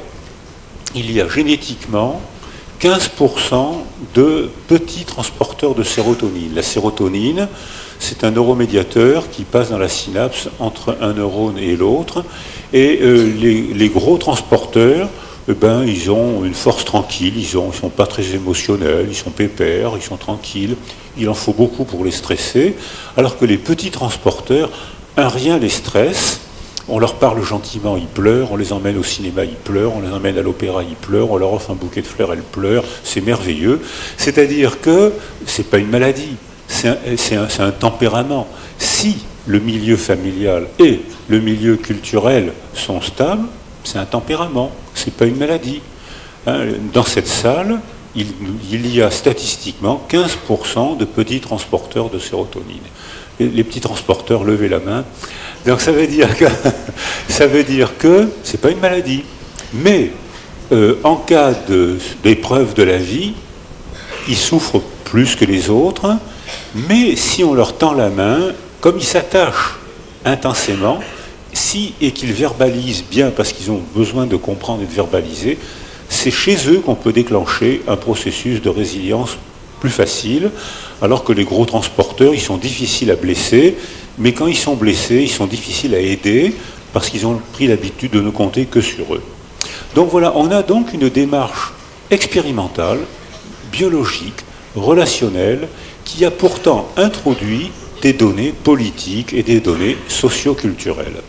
il y a génétiquement quinze pour cent de petits transporteurs de sérotonine. La sérotonine, c'est un neuromédiateur qui passe dans la synapse entre un neurone et l'autre, et euh, les, les gros transporteurs, eh ben, ils ont une force tranquille, ils ne sont pas très émotionnels, ils sont pépères, ils sont tranquilles, il en faut beaucoup pour les stresser, alors que les petits transporteurs, un rien les stresse, on leur parle gentiment, ils pleurent, on les emmène au cinéma, ils pleurent, on les emmène à l'opéra, ils pleurent, on leur offre un bouquet de fleurs, elles pleurent, c'est merveilleux. C'est-à-dire que ce n'est pas une maladie, c'est un, c'est un, c'est un tempérament. Si le milieu familial et le milieu culturel sont stables, c'est un tempérament, ce n'est pas une maladie. Hein, dans cette salle, il, il y a statistiquement quinze pour cent de petits transporteurs de sérotonine. Les, les petits transporteurs, levez la main. Donc ça veut dire que ça veut dire que c'est pas une maladie. Mais euh, en cas de, d'épreuve de la vie, ils souffrent plus que les autres, mais si on leur tend la main, comme ils s'attachent intensément, si et qu'ils verbalisent bien parce qu'ils ont besoin de comprendre et de verbaliser, c'est chez eux qu'on peut déclencher un processus de résilience plus facile, alors que les gros transporteurs, ils sont difficiles à blesser, mais quand ils sont blessés, ils sont difficiles à aider parce qu'ils ont pris l'habitude de ne compter que sur eux. Donc voilà, on a donc une démarche expérimentale, biologique, relationnelle, qui a pourtant introduit des données politiques et des données socio-culturelles.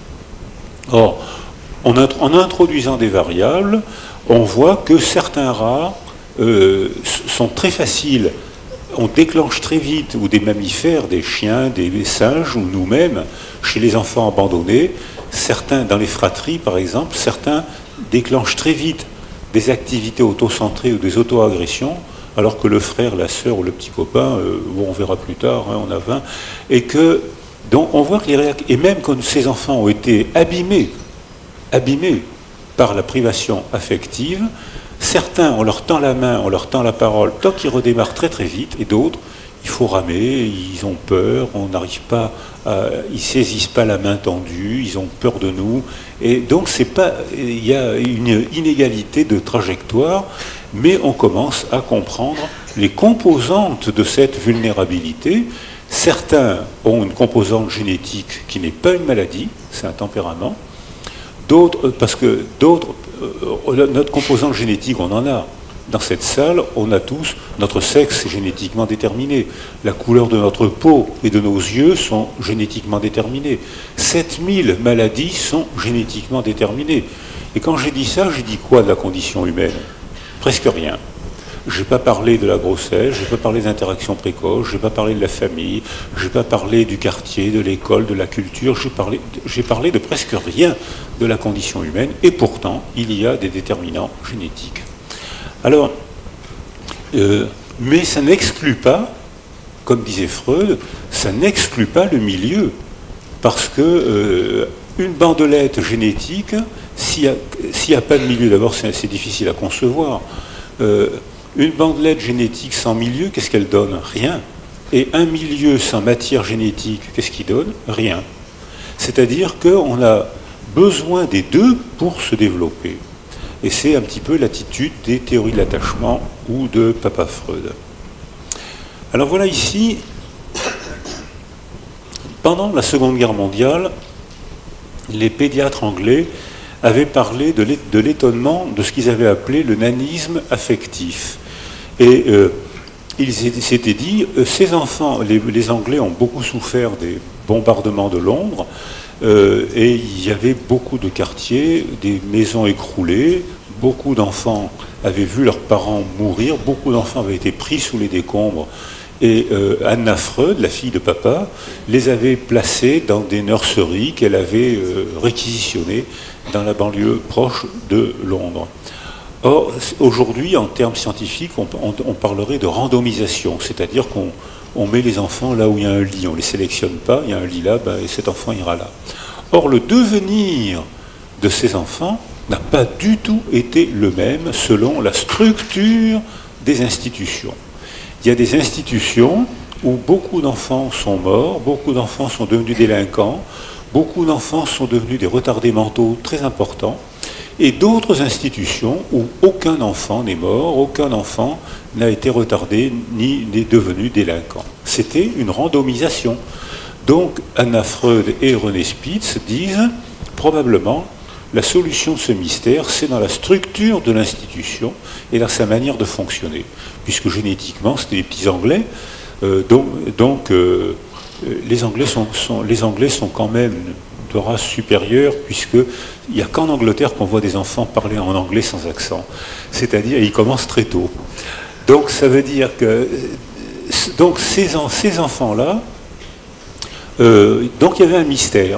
Or, en introduisant des variables, on voit que certains rats euh, sont très faciles, on déclenche très vite, ou des mammifères, des chiens, des singes, ou nous-mêmes, chez les enfants abandonnés, certains, dans les fratries par exemple, certains déclenchent très vite des activités auto-centrées ou des auto-agressions, alors que le frère, la sœur ou le petit copain, euh, bon, on verra plus tard, hein, on a vingt, et que, donc on voit que les réactions, et même quand ces enfants ont été abîmés, abîmés par la privation affective, certains, on leur tend la main, on leur tend la parole, tant qu'ils redémarrent très très vite, et d'autres, il faut ramer, ils ont peur, on n'arrive pas, à, ils ne saisissent pas la main tendue, ils ont peur de nous, et donc c'est pas, il y a une inégalité de trajectoire, mais on commence à comprendre les composantes de cette vulnérabilité. Certains ont une composante génétique qui n'est pas une maladie, c'est un tempérament. d'autres, parce que d'autres, euh, notre composante génétique, on en a. Dans cette salle, on a tous, notre sexe est génétiquement déterminé. La couleur de notre peau et de nos yeux sont génétiquement déterminés. sept mille maladies sont génétiquement déterminées. Et quand j'ai dit ça, j'ai dit quoi de la condition humaine? Presque rien. Je n'ai pas parlé de la grossesse, je n'ai pas parlé d'interactions précoces, je n'ai pas parlé de la famille, je n'ai pas parlé du quartier, de l'école, de la culture, j'ai parlé, j'ai parlé de presque rien de la condition humaine, et pourtant, il y a des déterminants génétiques. Alors, euh, mais ça n'exclut pas, comme disait Freud, ça n'exclut pas le milieu, parce que euh, une bandelette génétique, s'il n'y a, a pas de milieu, d'abord c'est assez difficile à concevoir, euh, une bandelette génétique sans milieu, qu'est-ce qu'elle donne? Rien. Et un milieu sans matière génétique, qu'est-ce qu'il donne? Rien. C'est-à-dire qu'on a besoin des deux pour se développer. Et c'est un petit peu l'attitude des théories de l'attachement ou de Papa Freud. Alors voilà ici, pendant la Seconde Guerre mondiale, les pédiatres anglais avaient parlé de l'étonnement de ce qu'ils avaient appelé le nanisme affectif. Et euh, ils s'étaient dit, euh, ces enfants, les, les Anglais ont beaucoup souffert des bombardements de Londres, Euh, et il y avait beaucoup de quartiers, des maisons écroulées, beaucoup d'enfants avaient vu leurs parents mourir, beaucoup d'enfants avaient été pris sous les décombres, et euh, Anna Freud, la fille de papa, les avait placés dans des nurseries qu'elle avait euh, réquisitionnées dans la banlieue proche de Londres. Or, aujourd'hui, en termes scientifiques, on, on, on parlerait de randomisation, c'est-à-dire qu'on on met les enfants là où il y a un lit, on ne les sélectionne pas, il y a un lit là, ben, et cet enfant ira là. Or, le devenir de ces enfants n'a pas du tout été le même selon la structure des institutions. Il y a des institutions où beaucoup d'enfants sont morts, beaucoup d'enfants sont devenus délinquants, beaucoup d'enfants sont devenus des retardés mentaux très importants, et d'autres institutions où aucun enfant n'est mort, aucun enfant n'a été retardé ni n'est devenu délinquant. C'était une randomisation. Donc Anna Freud et René Spitz disent probablement la solution de ce mystère, c'est dans la structure de l'institution et dans sa manière de fonctionner. Puisque génétiquement, c'était des petits Anglais, euh, donc, donc euh, les, Anglais sont, sont, les Anglais sont quand même de race supérieure, puisqu'il n'y a qu'en Angleterre qu'on voit des enfants parler en anglais sans accent. C'est-à-dire, ils commencent très tôt. Donc ça veut dire que donc ces, ces enfants-là, euh, donc il y avait un mystère.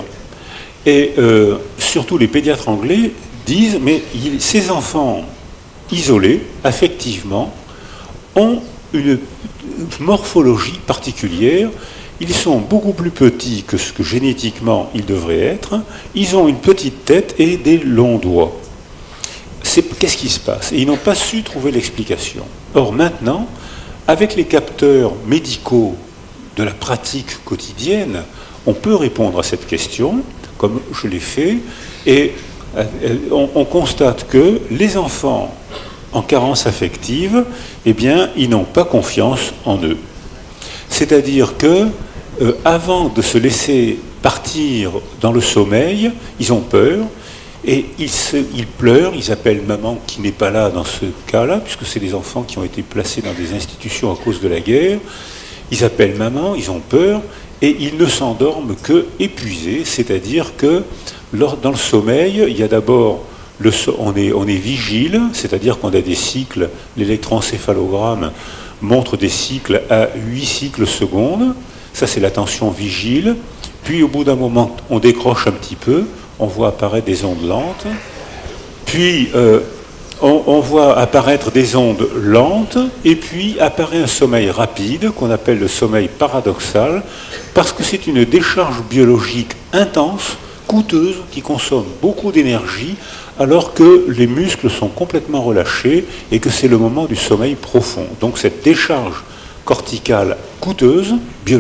Et euh, surtout les pédiatres anglais disent, mais il, ces enfants isolés, affectivement, ont une morphologie particulière. Ils sont beaucoup plus petits que ce que génétiquement ils devraient être. Ils ont une petite tête et des longs doigts. Qu'est-ce qui se passe? Et ils n'ont pas su trouver l'explication. Or maintenant, avec les capteurs médicaux de la pratique quotidienne, on peut répondre à cette question, comme je l'ai fait, et on, on constate que les enfants en carence affective, eh bien, ils n'ont pas confiance en eux. C'est-à-dire que euh, avant de se laisser partir dans le sommeil, ils ont peur, et ils, se, ils pleurent, ils appellent maman qui n'est pas là dans ce cas-là, puisque c'est des enfants qui ont été placés dans des institutions à cause de la guerre. Ils appellent maman, ils ont peur, et ils ne s'endorment que épuisés, c'est-à-dire que lors, dans le sommeil, il y a d'abord, le, on, est, on est vigile, c'est-à-dire qu'on a des cycles, l'électroencéphalogramme montre des cycles à huit cycles secondes, ça c'est l'attention vigile, puis au bout d'un moment on décroche un petit peu, on voit apparaître des ondes lentes, puis euh, on, on voit apparaître des ondes lentes, et puis apparaît un sommeil rapide, qu'on appelle le sommeil paradoxal, parce que c'est une décharge biologique intense, coûteuse, qui consomme beaucoup d'énergie, alors que les muscles sont complètement relâchés, et que c'est le moment du sommeil profond. Donc cette décharge corticale coûteuse,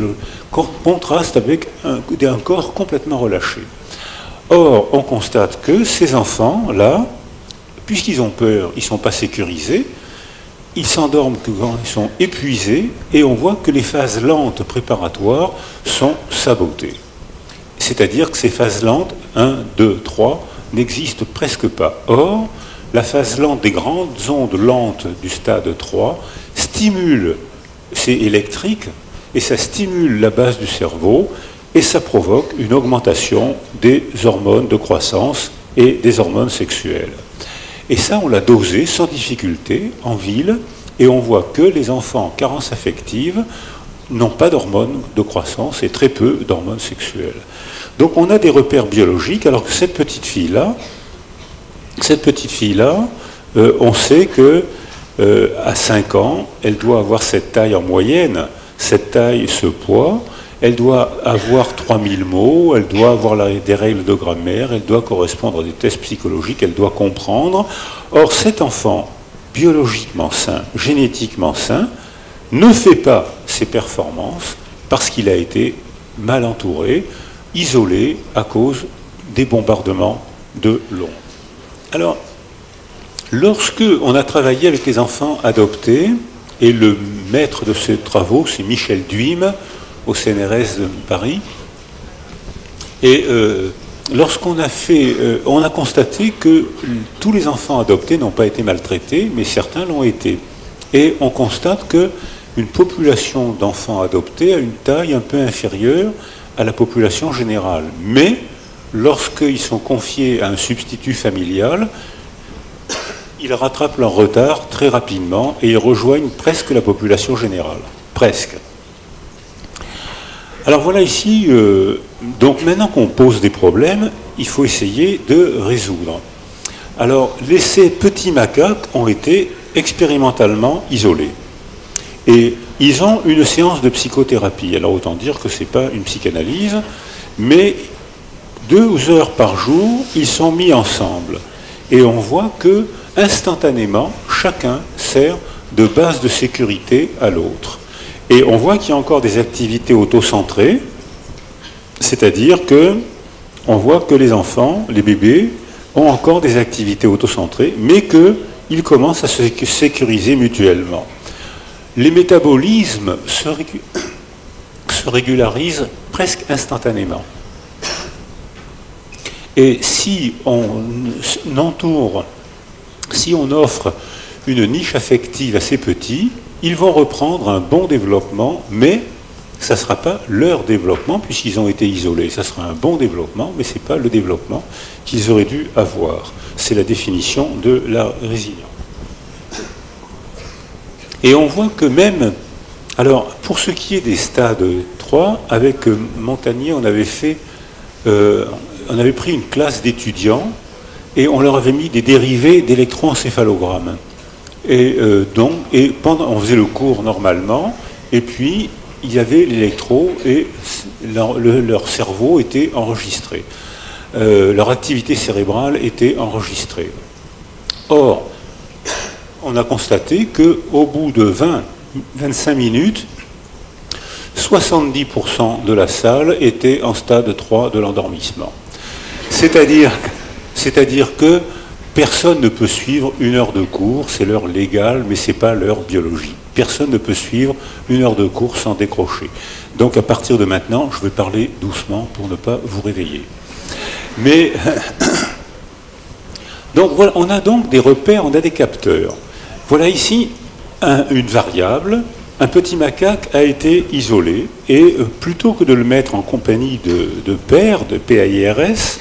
contraste avec un, un corps complètement relâché. Or, on constate que ces enfants-là, puisqu'ils ont peur, ils ne sont pas sécurisés, ils s'endorment quand ils sont épuisés, et on voit que les phases lentes préparatoires sont sabotées. C'est-à-dire que ces phases lentes, un, deux, trois, n'existe presque pas. Or, la phase lente des grandes ondes lentes du stade trois stimule, c'est électrique, et ça stimule la base du cerveau, et ça provoque une augmentation des hormones de croissance et des hormones sexuelles. Et ça, on l'a dosé sans difficulté en ville, et on voit que les enfants en carence affective n'ont pas d'hormones de croissance et très peu d'hormones sexuelles. Donc on a des repères biologiques, alors que cette petite fille-là, cette petite fille-là, euh, on sait que euh, à cinq ans, elle doit avoir cette taille en moyenne, cette taille, ce poids, elle doit avoir trois mille mots, elle doit avoir la, des règles de grammaire, elle doit correspondre à des tests psychologiques, elle doit comprendre. Or, cet enfant, biologiquement sain, génétiquement sain, ne fait pas ses performances parce qu'il a été mal entouré, isolé à cause des bombardements de l'onde. Alors, lorsque on a travaillé avec les enfants adoptés, et le maître de ces travaux, c'est Michel Duim, au C N R S de Paris, et euh, lorsqu'on a fait, euh, on a constaté que tous les enfants adoptés n'ont pas été maltraités, mais certains l'ont été. Et on constate qu'une population d'enfants adoptés a une taille un peu inférieure à la population générale. Mais lorsqu'ils sont confiés à un substitut familial, ils rattrapent leur retard très rapidement et ils rejoignent presque la population générale. Presque. Alors voilà ici, euh, donc maintenant qu'on pose des problèmes, il faut essayer de résoudre. Alors, les, ces petits macaques ont été expérimentalement isolés. Et ils ont une séance de psychothérapie. Alors autant dire que ce n'est pas une psychanalyse, mais deux heures par jour, ils sont mis ensemble. Et on voit que, instantanément, chacun sert de base de sécurité à l'autre. Et on voit qu'il y a encore des activités auto-centrées, c'est-à-dire que on voit que les enfants, les bébés, ont encore des activités auto-centrées, mais qu'ils commencent à se sécuriser mutuellement. Les métabolismes se, régu... se régularisent presque instantanément. Et si on entoure, si on offre une niche affective à ces petits, ils vont reprendre un bon développement, mais ça ne sera pas leur développement, puisqu'ils ont été isolés. Ça sera un bon développement, mais ce n'est pas le développement qu'ils auraient dû avoir. C'est la définition de la résilience. Et on voit que même, alors pour ce qui est des stades trois, avec Montagnier, on avait fait, euh, on avait pris une classe d'étudiants et on leur avait mis des dérivés d'électroencéphalogramme. Et euh, donc, et pendant, on faisait le cours normalement, et puis il y avait l'électro et leur, le, leur cerveau était enregistré. Euh, leur activité cérébrale était enregistrée. Or, on a constaté qu'au bout de vingt à vingt-cinq minutes, soixante-dix pour cent de la salle était en stade trois de l'endormissement. C'est-à-dire, c'est-à-dire que personne ne peut suivre une heure de cours, c'est l'heure légale, mais ce n'est pas l'heure biologique. Personne ne peut suivre une heure de cours sans décrocher. Donc à partir de maintenant, je vais parler doucement pour ne pas vous réveiller. Mais, donc voilà, on a donc des repères, on a des capteurs. Voilà ici un, une variable, un petit macaque a été isolé, et euh, plutôt que de le mettre en compagnie de, de pairs, de P A I R S,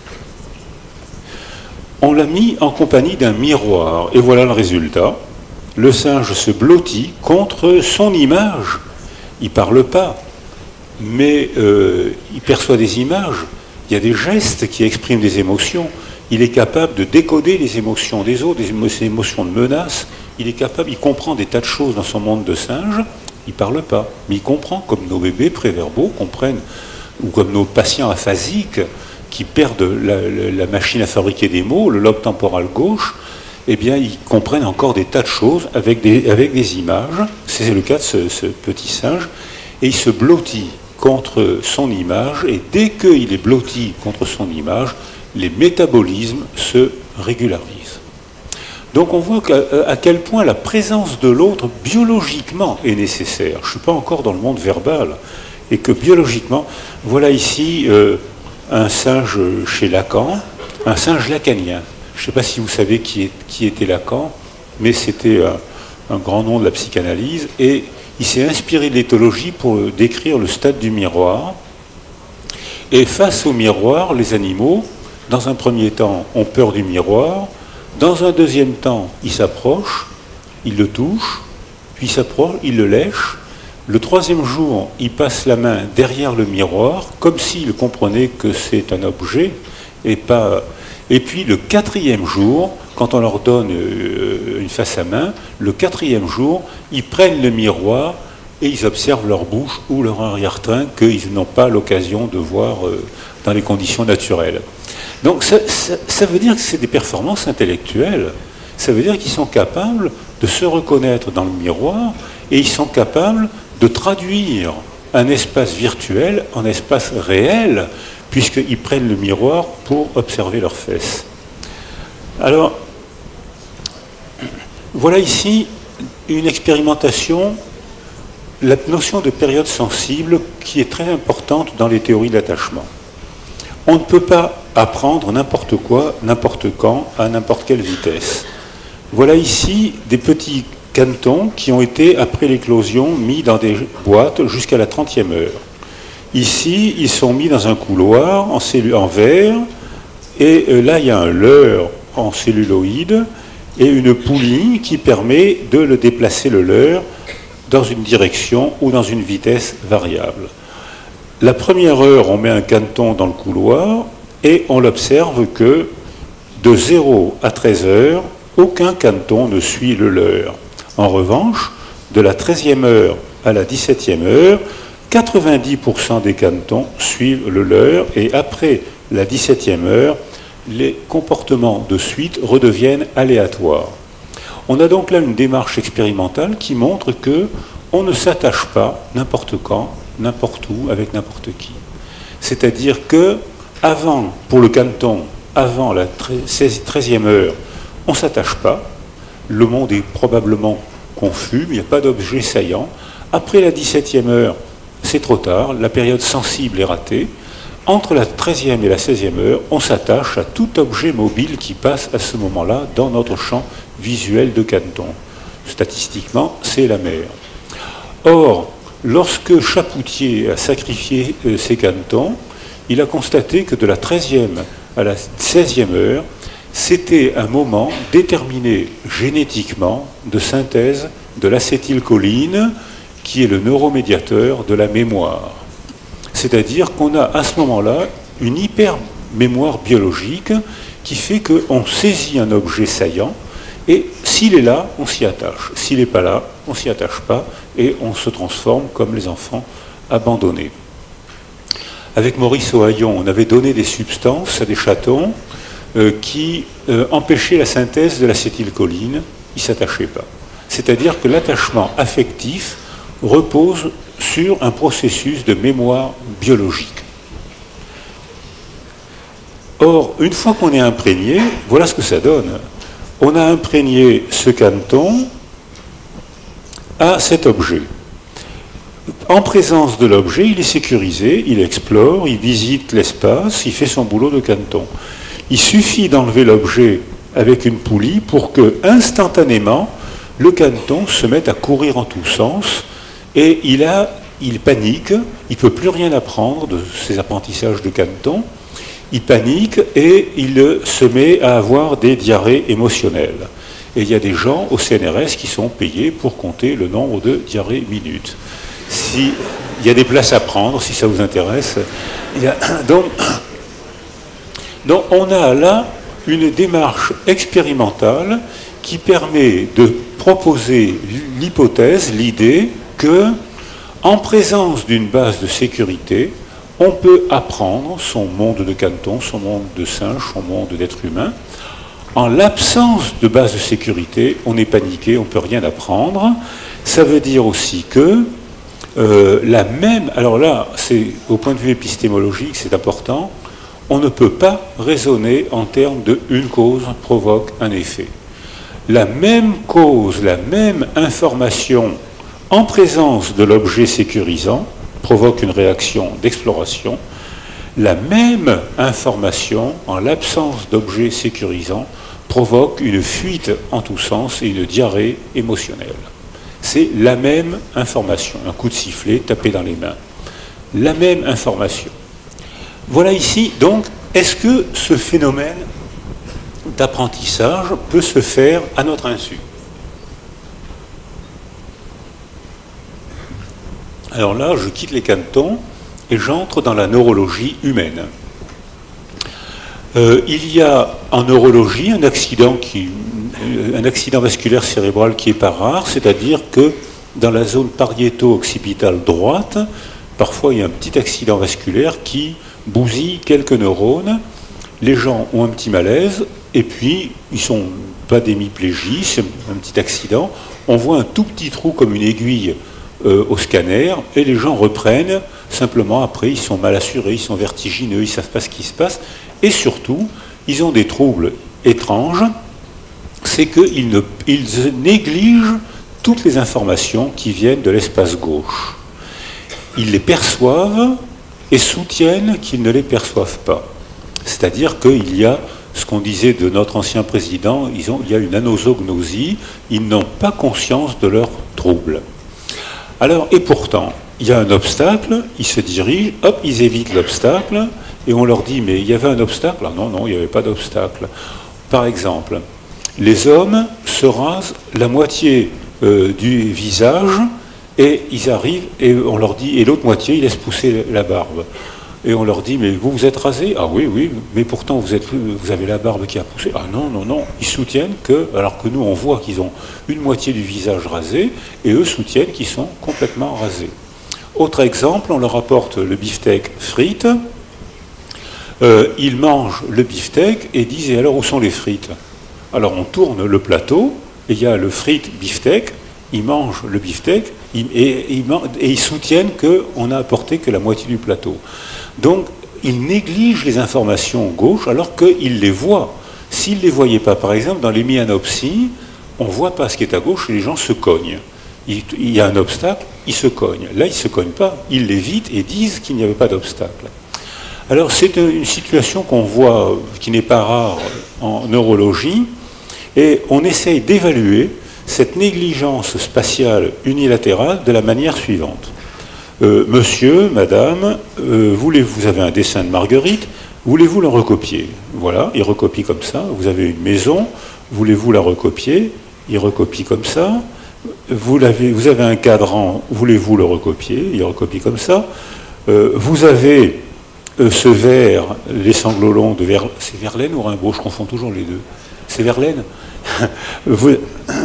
on l'a mis en compagnie d'un miroir, et voilà le résultat. Le singe se blottit contre son image. Il ne parle pas, mais euh, il perçoit des images. Il y a des gestes qui expriment des émotions. Il est capable de décoder les émotions des autres, des émotions de menace. Il est capable, il comprend des tas de choses dans son monde de singe. Il ne parle pas, mais il comprend, comme nos bébés préverbaux comprennent, ou comme nos patients aphasiques, qui perdent la, la, la machine à fabriquer des mots, le lobe temporal gauche, eh bien, ils comprennent encore des tas de choses avec des, avec des images. C'est le cas de ce, ce petit singe. Et il se blottit contre son image, et dès qu'il est blotti contre son image, les métabolismes se régularisent. Donc on voit qu'à, à quel point la présence de l'autre, biologiquement, est nécessaire. Je ne suis pas encore dans le monde verbal, et que biologiquement, voilà ici... Euh, un singe chez Lacan, un singe lacanien. Je ne sais pas si vous savez qui, est, qui était Lacan, mais c'était un, un grand nom de la psychanalyse, et il s'est inspiré de l'éthologie pour décrire le stade du miroir. Et face au miroir, les animaux, dans un premier temps, ont peur du miroir, dans un deuxième temps, ils s'approchent, ils le touchent, puis ils s'approchent, ils le lèchent. Le troisième jour, ils passent la main derrière le miroir, comme s'ils comprenaient que c'est un objet, et pas... Et puis le quatrième jour, quand on leur donne une face à main, le quatrième jour, ils prennent le miroir et ils observent leur bouche ou leur arrière-train qu'ils n'ont pas l'occasion de voir dans les conditions naturelles. Donc ça, ça, ça veut dire que c'est des performances intellectuelles. Ça veut dire qu'ils sont capables de se reconnaître dans le miroir et ils sont capables de traduire un espace virtuel en espace réel, puisqu'ils prennent le miroir pour observer leurs fesses. Alors, voilà ici une expérimentation, la notion de période sensible qui est très importante dans les théories de l'attachement. On ne peut pas apprendre n'importe quoi, n'importe quand, à n'importe quelle vitesse. Voilà ici des petits canetons qui ont été, après l'éclosion, mis dans des boîtes jusqu'à la trentième heure. Ici, ils sont mis dans un couloir en, en verre, et là, il y a un leurre en celluloïde et une poulie qui permet de le déplacer, le leurre, dans une direction ou dans une vitesse variable. La première heure, on met un caneton dans le couloir et on l'observe que de zéro à treize heures, aucun caneton ne suit le leurre. En revanche, de la treizième heure à la dix-septième heure, quatre-vingt-dix pour cent des canetons suivent le leur, et après la dix-septième heure, les comportements de suite redeviennent aléatoires. On a donc là une démarche expérimentale qui montre que on ne s'attache pas n'importe quand, n'importe où, avec n'importe qui. C'est-à-dire que avant, pour le caneton, avant la treizième heure, on ne s'attache pas. Le monde est probablement confus, il n'y a pas d'objet saillant. Après la dix-septième heure, c'est trop tard, la période sensible est ratée. Entre la treizième et la seizième heure, on s'attache à tout objet mobile qui passe à ce moment-là dans notre champ visuel de caneton. Statistiquement, c'est la mer. Or, lorsque Chapoutier a sacrifié euh, ses canetons, il a constaté que de la treizième à la seizième heure, c'était un moment déterminé génétiquement de synthèse de l'acétylcholine, qui est le neuromédiateur de la mémoire. C'est-à-dire qu'on a à ce moment-là une hyper-mémoire biologique qui fait qu'on saisit un objet saillant et s'il est là, on s'y attache. S'il n'est pas là, on ne s'y attache pas et on se transforme comme les enfants abandonnés. Avec Maurice Ohaillon, on avait donné des substances à des chatons euh, qui euh, empêchaient la synthèse de l'acétylcholine, ils ne s'attachaient pas. C'est-à-dire que l'attachement affectif repose sur un processus de mémoire biologique. Or, une fois qu'on est imprégné, voilà ce que ça donne. On a imprégné ce caneton à cet objet. En présence de l'objet, il est sécurisé, il explore, il visite l'espace, il fait son boulot de caneton. Il suffit d'enlever l'objet avec une poulie pour que, instantanément, le caneton se mette à courir en tous sens. Et il, a, il panique, il ne peut plus rien apprendre de ses apprentissages de caneton, il panique et il se met à avoir des diarrhées émotionnelles. Et il y a des gens au C N R S qui sont payés pour compter le nombre de diarrhées minutes. Si, il y a des places à prendre, si ça vous intéresse. Il y a, donc, donc on a là une démarche expérimentale qui permet de proposer l'hypothèse, l'idée, que, en présence d'une base de sécurité, on peut apprendre son monde de caneton, son monde de singe, son monde d'être humain. En l'absence de base de sécurité, on est paniqué, on ne peut rien apprendre. Ça veut dire aussi que euh, la même... Alors là, c'est, au point de vue épistémologique, c'est important. On ne peut pas raisonner en termes de une cause provoque un effet. La même cause, la même information en présence de l'objet sécurisant provoque une réaction d'exploration. La même information, en l'absence d'objets sécurisants, provoque une fuite en tous sens et une diarrhée émotionnelle. C'est la même information, un coup de sifflet tapé dans les mains. La même information. Voilà ici, donc, est-ce que ce phénomène d'apprentissage peut se faire à notre insu? Alors là, je quitte les cantons et j'entre dans la neurologie humaine. Euh, il y a en neurologie un accident, qui, un accident vasculaire cérébral qui n'est pas rare, c'est-à-dire que dans la zone pariéto-occipitale droite, parfois il y a un petit accident vasculaire qui bousille quelques neurones. Les gens ont un petit malaise et puis ils ne sont pas d'hémiplégie, c'est un petit accident. On voit un tout petit trou comme une aiguille euh, au scanner et les gens reprennent. Simplement après, ils sont mal assurés, ils sont vertigineux, ils ne savent pas ce qui se passe. Et surtout, ils ont des troubles étranges, c'est qu'ils ne, ils négligent toutes les informations qui viennent de l'espace gauche. Ils les perçoivent et soutiennent qu'ils ne les perçoivent pas. C'est-à-dire qu'il y a ce qu'on disait de notre ancien président, ils ont, il y a une anosognosie, ils n'ont pas conscience de leurs troubles. Alors, et pourtant, il y a un obstacle, ils se dirigent, hop, ils évitent l'obstacle, et on leur dit, mais il y avait un obstacle? Ah non, non, il n'y avait pas d'obstacle. Par exemple, les hommes se rasent la moitié euh, du visage, et ils arrivent, et on leur dit, et l'autre moitié, ils laissent pousser la barbe. Et on leur dit, mais vous vous êtes rasé? Ah oui, oui, mais pourtant vous, êtes, vous avez la barbe qui a poussé. Ah non, non, non. Ils soutiennent que, alors que nous on voit qu'ils ont une moitié du visage rasé, et eux soutiennent qu'ils sont complètement rasés. Autre exemple, on leur apporte le beefsteak frites. Euh, ils mangent le beefsteak et disent, et alors où sont les frites? Alors on tourne le plateau, et il y a le frite beefsteak, ils mangent le beefsteak, et, et, et ils soutiennent qu'on n'a apporté que la moitié du plateau. Donc, ils négligent les informations gauche alors qu'ils les voient. S'ils ne les voyaient pas, par exemple, dans les myanopsies, on ne voit pas ce qui est à gauche et les gens se cognent. Il, il y a un obstacle, ils se cognent. Là, ils ne se cognent pas, ils l'évitent et disent qu'il n'y avait pas d'obstacle. Alors, c'est une situation qu'on voit, qui n'est pas rare en neurologie, et on essaye d'évaluer cette négligence spatiale unilatérale de la manière suivante. Euh, monsieur, madame, euh, voulez, vous avez un dessin de Marguerite, voulez-vous le recopier? Voilà, il recopie comme ça. Vous avez une maison, voulez-vous la recopier? Il recopie comme ça. Vous avez, vous avez un cadran, voulez-vous le recopier? Il recopie comme ça. Euh, vous avez euh, ce vers, les sanglots longs de Verlaine. C'est Verlaine ou Rimbaud? Je confonds toujours les deux. C'est Verlaine. vous,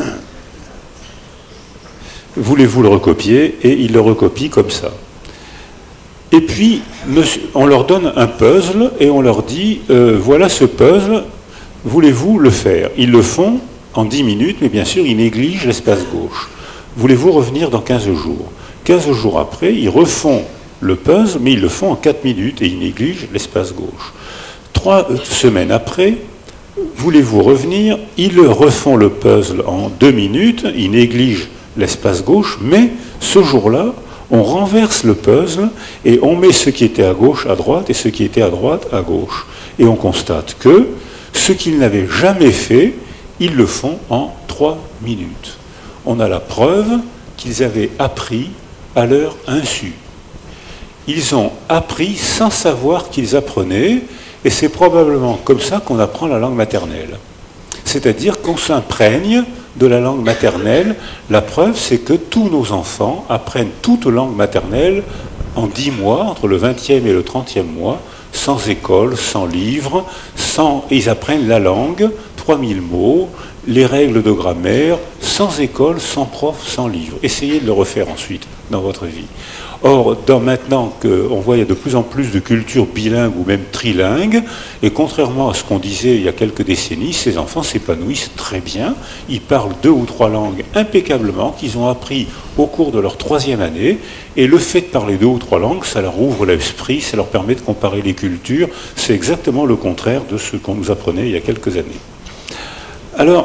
Voulez-vous le recopier? Et il le recopie comme ça. Et puis, monsieur, on leur donne un puzzle et on leur dit, euh, voilà ce puzzle, voulez-vous le faire? Ils le font en dix minutes, mais bien sûr, ils négligent l'espace gauche. Voulez-vous revenir dans quinze jours? quinze jours après, ils refont le puzzle, mais ils le font en quatre minutes et ils négligent l'espace gauche. Trois semaines après, voulez-vous revenir? Ils refont le puzzle en deux minutes, ils négligent l'espace gauche, mais ce jour-là, on renverse le puzzle et on met ce qui était à gauche à droite et ce qui était à droite à gauche. Et on constate que ce qu'ils n'avaient jamais fait, ils le font en trois minutes. On a la preuve qu'ils avaient appris à leur insu. Ils ont appris sans savoir qu'ils apprenaient, et c'est probablement comme ça qu'on apprend la langue maternelle. C'est-à-dire qu'on s'imprègne de la langue maternelle. La preuve, c'est que tous nos enfants apprennent toute langue maternelle en dix mois, entre le vingtième et le trentième mois, sans école, sans livre, sans... ils apprennent la langue, trois mille mots, les règles de grammaire, sans école, sans prof, sans livre. Essayez de le refaire ensuite dans votre vie. Or, dans, maintenant qu'on voit il y a de plus en plus de cultures bilingues ou même trilingues, et contrairement à ce qu'on disait il y a quelques décennies, ces enfants s'épanouissent très bien, ils parlent deux ou trois langues impeccablement, qu'ils ont appris au cours de leur troisième année, et le fait de parler deux ou trois langues, ça leur ouvre l'esprit, ça leur permet de comparer les cultures, c'est exactement le contraire de ce qu'on nous apprenait il y a quelques années. Alors,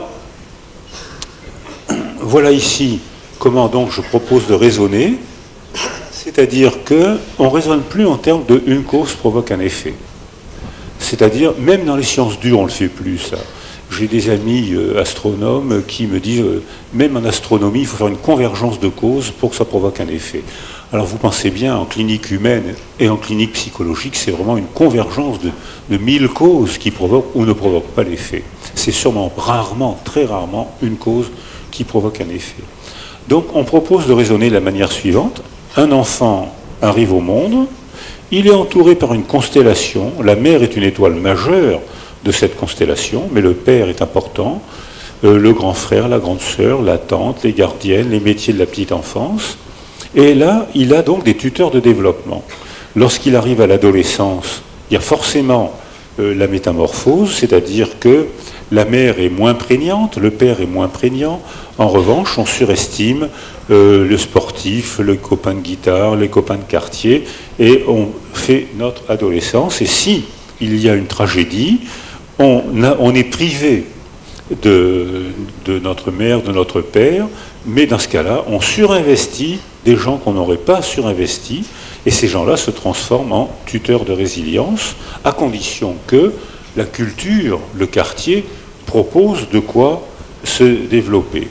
voilà ici comment donc je propose de raisonner. C'est-à-dire qu'on ne raisonne plus en termes de une cause provoque un effet. C'est-à-dire, même dans les sciences dures, on ne le fait plus, ça. J'ai des amis euh, astronomes qui me disent, euh, même en astronomie, il faut faire une convergence de causes pour que ça provoque un effet. Alors vous pensez bien, en clinique humaine et en clinique psychologique, c'est vraiment une convergence de, de mille causes qui provoquent ou ne provoquent pas l'effet. C'est sûrement rarement, très rarement, une cause qui provoque un effet. Donc on propose de raisonner de la manière suivante. Un enfant arrive au monde, il est entouré par une constellation, la mère est une étoile majeure de cette constellation, mais le père est important, euh, le grand frère, la grande sœur, la tante, les gardiennes, les métiers de la petite enfance. Et là, il a donc des tuteurs de développement. Lorsqu'il arrive à l'adolescence, il y a forcément euh, la métamorphose, c'est-à-dire que la mère est moins prégnante, le père est moins prégnant. En revanche, on surestime euh, le sportif, le copain de guitare, les copains de quartier, et on fait notre adolescence. Et si il y a une tragédie, on, a, on est privé de, de notre mère, de notre père, mais dans ce cas-là, on surinvestit des gens qu'on n'aurait pas surinvestis, et ces gens-là se transforment en tuteurs de résilience, à condition que la culture, le quartier, propose de quoi se développer.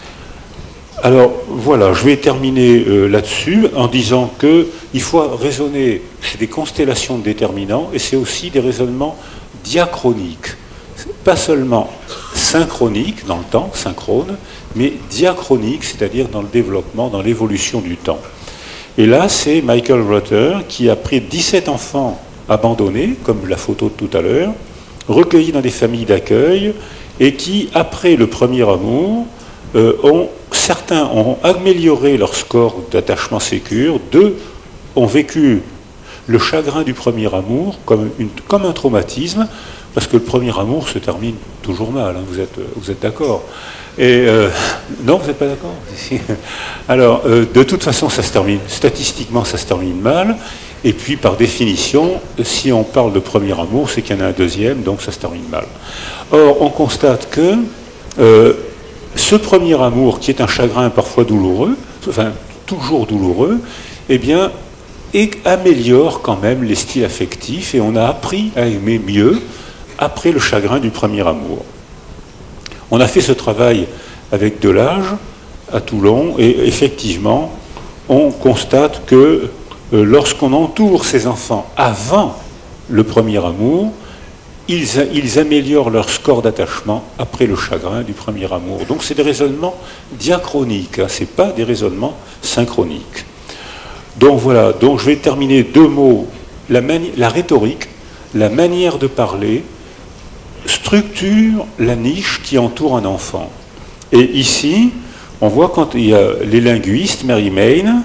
Alors voilà, je vais terminer euh, là-dessus en disant qu'il faut raisonner, c'est des constellations de déterminants, et c'est aussi des raisonnements diachroniques, pas seulement synchroniques dans le temps, synchrone, mais diachroniques, c'est-à-dire dans le développement, dans l'évolution du temps. Et là, c'est Michael Rother qui a pris dix-sept enfants abandonnés, comme la photo de tout à l'heure, recueillis dans des familles d'accueil, et qui, après le premier amour, euh, ont, certains ont amélioré leur score d'attachement sécure, deux ont vécu le chagrin du premier amour comme, une, comme un traumatisme, parce que le premier amour se termine toujours mal, hein, vous êtes, vous êtes d'accord. Et euh, non, vous n'êtes pas d'accord? Alors, euh, de toute façon, ça se termine, statistiquement, ça se termine mal. Et puis, par définition, si on parle de premier amour, c'est qu'il y en a un deuxième, donc ça se termine mal. Or, on constate que euh, ce premier amour, qui est un chagrin parfois douloureux, enfin, toujours douloureux, eh bien, et améliore quand même les styles affectifs, et on a appris à aimer mieux après le chagrin du premier amour. On a fait ce travail avec Delage à Toulon, et effectivement, on constate que euh, lorsqu'on entoure ces enfants avant le premier amour, ils, ils améliorent leur score d'attachement après le chagrin du premier amour. Donc c'est des raisonnements diachroniques, hein, ce n'est pas des raisonnements synchroniques. Donc voilà, donc je vais terminer deux mots, la, la rhétorique, la manière de parler, structure la niche qui entoure un enfant. Et ici, on voit quand il y a les linguistes, Mary Main,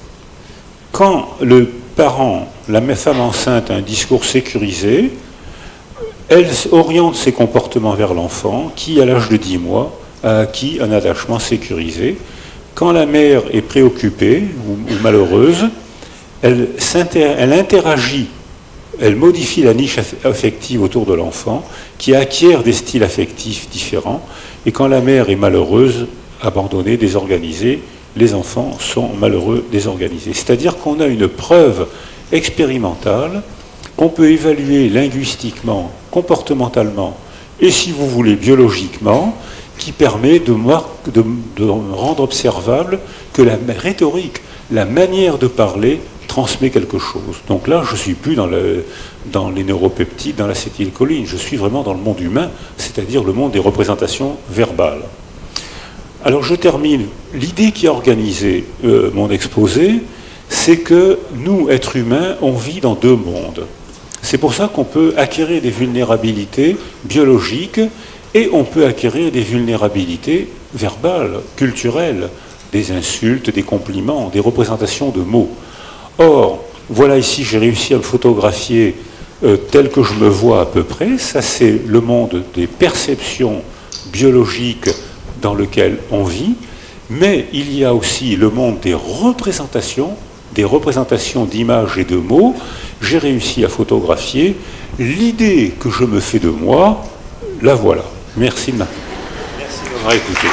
quand le parent, la femme enceinte a un discours sécurisé, elle oriente ses comportements vers l'enfant qui, à l'âge de dix mois, a acquis un attachement sécurisé. Quand la mère est préoccupée ou, ou malheureuse, elle, elle interagit, elle modifie la niche affective autour de l'enfant, qui acquiert des styles affectifs différents. Et quand la mère est malheureuse, abandonnée, désorganisée, les enfants sont malheureux, désorganisés. C'est-à-dire qu'on a une preuve expérimentale qu'on peut évaluer linguistiquement, comportementalement, et si vous voulez biologiquement, qui permet de, de, de rendre observable que la rhétorique, la manière de parler, transmet quelque chose. Donc là, je ne suis plus dans, le, dans les neuropeptides, dans l'acétylcholine, je suis vraiment dans le monde humain, c'est-à-dire le monde des représentations verbales. Alors je termine. L'idée qui a organisé euh, mon exposé, c'est que nous, êtres humains, on vit dans deux mondes. C'est pour ça qu'on peut acquérir des vulnérabilités biologiques et on peut acquérir des vulnérabilités verbales, culturelles, des insultes, des compliments, des représentations de mots. Or, voilà ici, j'ai réussi à le photographier euh, tel que je me vois à peu près. Ça, c'est le monde des perceptions biologiques dans lequel on vit. Mais il y a aussi le monde des représentations, des représentations d'images et de mots. J'ai réussi à photographier l'idée que je me fais de moi. La voilà. Merci de m'avoir écouté.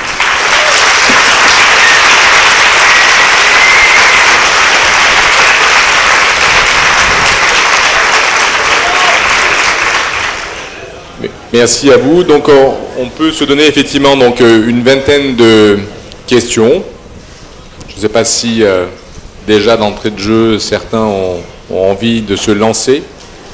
Merci à vous. Donc on, on peut se donner effectivement donc, une vingtaine de questions. Je ne sais pas si euh, déjà d'entrée de jeu, certains ont, ont envie de se lancer.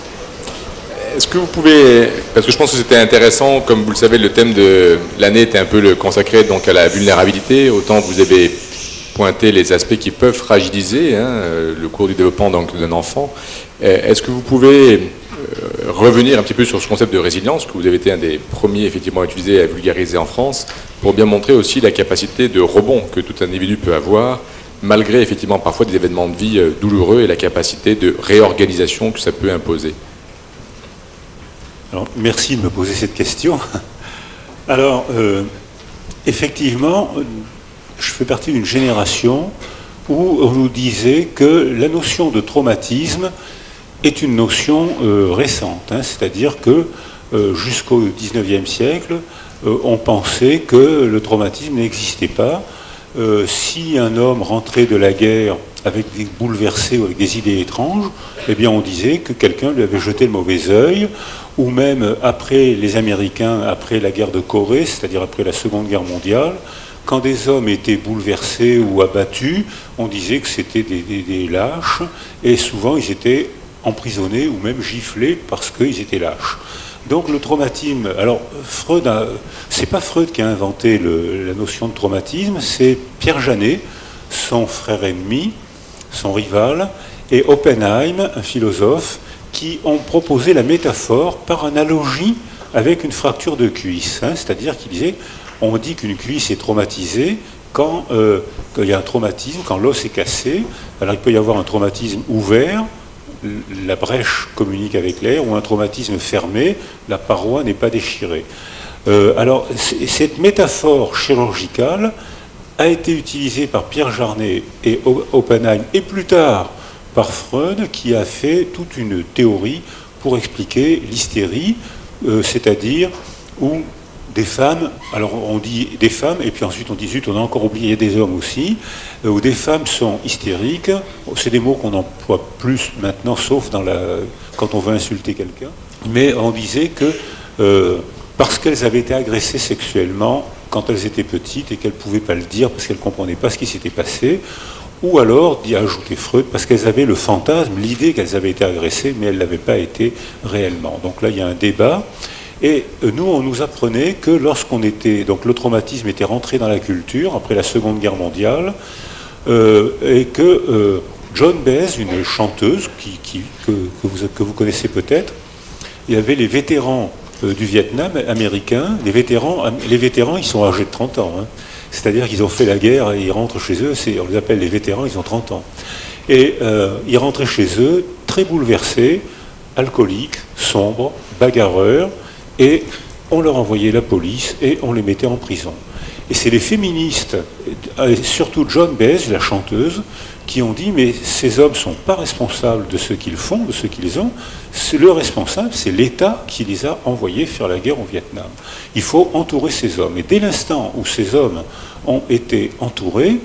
Est-ce que vous pouvez, parce que je pense que c'était intéressant, comme vous le savez, le thème de l'année était un peu le consacré donc à la vulnérabilité. Autant vous avez pointé les aspects qui peuvent fragiliser hein, le cours du développement d'un enfant. Est-ce que vous pouvez revenir un petit peu sur ce concept de résilience que vous avez été un des premiers effectivement à utiliser et à vulgariser en France, pour bien montrer aussi la capacité de rebond que tout individu peut avoir, malgré effectivement parfois des événements de vie douloureux et la capacité de réorganisation que ça peut imposer. Alors, merci de me poser cette question. Alors, euh, effectivement, je fais partie d'une génération où on nous disait que la notion de traumatisme est une notion euh, récente, hein, c'est-à-dire que euh, jusqu'au dix-neuvième siècle, euh, on pensait que le traumatisme n'existait pas. Euh, si un homme rentrait de la guerre avec des bouleversés ou avec des idées étranges, eh bien on disait que quelqu'un lui avait jeté le mauvais œil, ou même après les Américains, après la guerre de Corée, c'est-à-dire après la Seconde Guerre mondiale, quand des hommes étaient bouleversés ou abattus, on disait que c'était des, des, des lâches, et souvent ils étaient emprisonnés ou même giflés parce qu'ils étaient lâches. Donc le traumatisme, alors Freud, c'est pas Freud qui a inventé le, la notion de traumatisme, c'est Pierre Janet, son frère ennemi, son rival, et Oppenheim, un philosophe, qui ont proposé la métaphore par analogie avec une fracture de cuisse. Hein, c'est-à-dire qu'il disait, on dit qu'une cuisse est traumatisée quand, euh, quand il y a un traumatisme, quand l'os est cassé. Alors il peut y avoir un traumatisme ouvert, la brèche communique avec l'air, ou un traumatisme fermé, la paroi n'est pas déchirée. Euh, alors, cette métaphore chirurgicale a été utilisée par Pierre Janet et Oppenheim, et plus tard par Freud, qui a fait toute une théorie pour expliquer l'hystérie, euh, c'est-à-dire où des femmes, alors on dit des femmes, et puis ensuite on dit zut, on a encore oublié des hommes aussi, euh, où des femmes sont hystériques, c'est des mots qu'on emploie plus maintenant, sauf dans la, quand on veut insulter quelqu'un, mais on disait que euh, parce qu'elles avaient été agressées sexuellement quand elles étaient petites et qu'elles ne pouvaient pas le dire parce qu'elles ne comprenaient pas ce qui s'était passé, ou alors, dit ajouter Freud, parce qu'elles avaient le fantasme, l'idée qu'elles avaient été agressées, mais elles ne l'avaient pas été réellement. Donc là, il y a un débat. Et nous, on nous apprenait que lorsqu'on était... Donc le traumatisme était rentré dans la culture après la Seconde Guerre mondiale, euh, et que euh, Joan Baez, une chanteuse qui, qui, que, que, vous, que vous connaissez peut-être, il y avait les vétérans euh, du Vietnam américain. Les vétérans, les vétérans, ils sont âgés de trente ans. Hein. C'est-à-dire qu'ils ont fait la guerre et ils rentrent chez eux, on les appelle les vétérans, ils ont trente ans. Et euh, ils rentraient chez eux très bouleversés, alcooliques, sombres, bagarreurs, et on leur envoyait la police et on les mettait en prison. Et c'est les féministes, surtout Joan Baez, la chanteuse, qui ont dit mais ces hommes ne sont pas responsables de ce qu'ils font, de ce qu'ils ont, le responsable c'est l'État qui les a envoyés faire la guerre au Vietnam. Il faut entourer ces hommes. Et dès l'instant où ces hommes ont été entourés,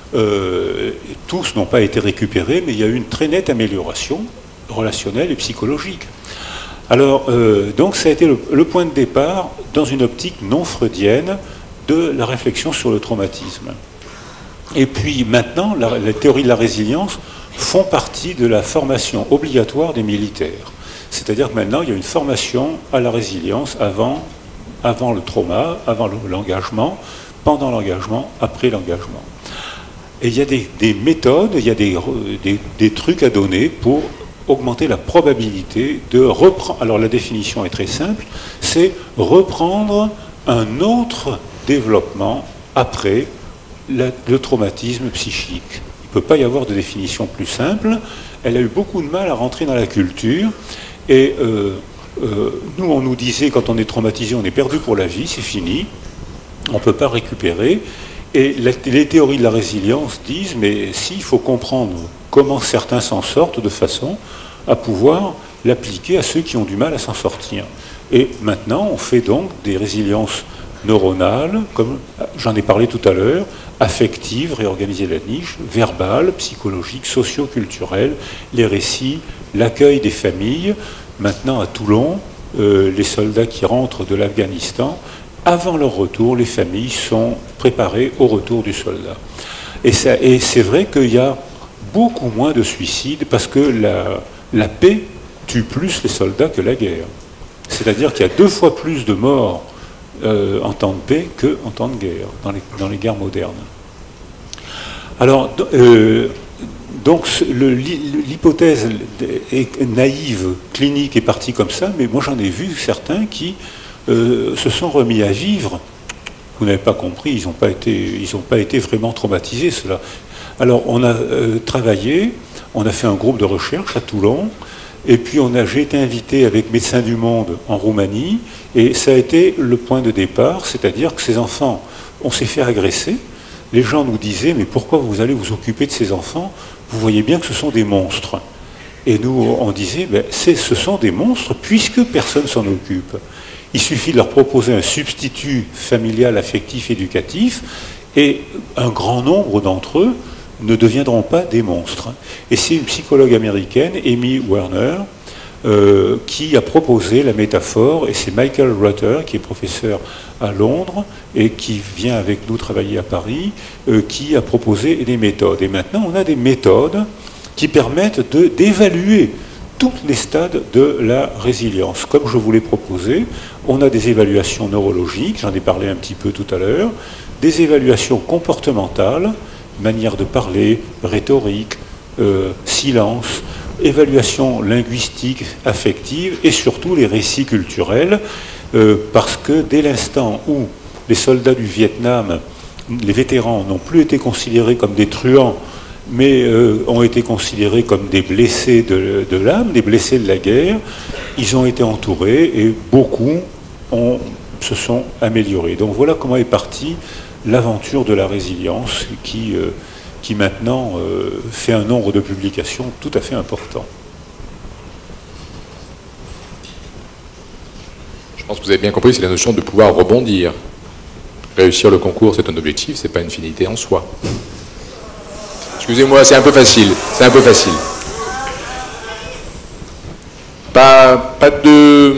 euh, tous n'ont pas été récupérés, mais il y a eu une très nette amélioration relationnelle et psychologique. Alors, euh, donc ça a été le, le point de départ dans une optique non freudienne de la réflexion sur le traumatisme. Et puis maintenant, la, les théories de la résilience font partie de la formation obligatoire des militaires. C'est-à-dire que maintenant, il y a une formation à la résilience avant, avant le trauma, avant l'engagement, pendant l'engagement, après l'engagement. Et il y a des, des méthodes, il y a des, des, des trucs à donner pour augmenter la probabilité de reprendre. Alors la définition est très simple, c'est reprendre un autre développement après la, le traumatisme psychique. Il ne peut pas y avoir de définition plus simple. Elle a eu beaucoup de mal à rentrer dans la culture. Et euh, euh, nous, on nous disait, quand on est traumatisé, on est perdu pour la vie, c'est fini, on ne peut pas récupérer. Et la, les théories de la résilience disent, mais si, il faut comprendre comment certains s'en sortent de façon à pouvoir l'appliquer à ceux qui ont du mal à s'en sortir. Et maintenant, on fait donc des résiliences neuronales, comme j'en ai parlé tout à l'heure, affectives, réorganiser la niche, verbales, psychologiques, socio-culturelles, les récits, l'accueil des familles. Maintenant, à Toulon, euh, les soldats qui rentrent de l'Afghanistan, avant leur retour, les familles sont préparées au retour du soldat. Et, ça, et c'est vrai qu'il y a beaucoup moins de suicides parce que la, la paix tue plus les soldats que la guerre. C'est-à-dire qu'il y a deux fois plus de morts euh, en temps de paix qu'en temps de guerre, dans les, dans les guerres modernes. Alors, euh, donc l'hypothèse naïve, clinique est partie comme ça, mais moi j'en ai vu certains qui euh, se sont remis à vivre. Vous n'avez pas compris, ils n'ont pas été, ils n'ont pas été vraiment traumatisés, cela. Alors on a euh, travaillé, on a fait un groupe de recherche à Toulon, et puis on a, j'ai été invité avec Médecins du Monde en Roumanie, et ça a été le point de départ, c'est-à-dire que ces enfants, on s'est fait agresser. Les gens nous disaient, mais pourquoi vous allez vous occuper de ces enfants? Vous voyez bien que ce sont des monstres. Et nous, on disait, ben, c'est, ce sont des monstres puisque personne s'en occupe. Il suffit de leur proposer un substitut familial, affectif, éducatif, et un grand nombre d'entre eux ne deviendront pas des monstres. Et c'est une psychologue américaine, Amy Werner, euh, qui a proposé la métaphore, et c'est Michael Rutter, qui est professeur à Londres, et qui vient avec nous travailler à Paris, euh, qui a proposé des méthodes. Et maintenant, on a des méthodes qui permettent de, d'évaluer tous les stades de la résilience. Comme je vous l'ai proposé, on a des évaluations neurologiques, j'en ai parlé un petit peu tout à l'heure, des évaluations comportementales, manière de parler, rhétorique, euh, silence, évaluation linguistique, affective, et surtout les récits culturels, euh, parce que dès l'instant où les soldats du Vietnam, les vétérans, n'ont plus été considérés comme des truands, mais euh, ont été considérés comme des blessés de, de l'âme, des blessés de la guerre, ils ont été entourés et beaucoup ont, se sont améliorés. Donc voilà comment est partie l'aventure de la résilience qui, euh, qui maintenant euh, fait un nombre de publications tout à fait important. Je pense que vous avez bien compris, c'est la notion de pouvoir rebondir. Réussir le concours, c'est un objectif, c'est pas une finalité en soi. Excusez-moi, c'est un peu facile. C'est un peu facile. Pas, pas de...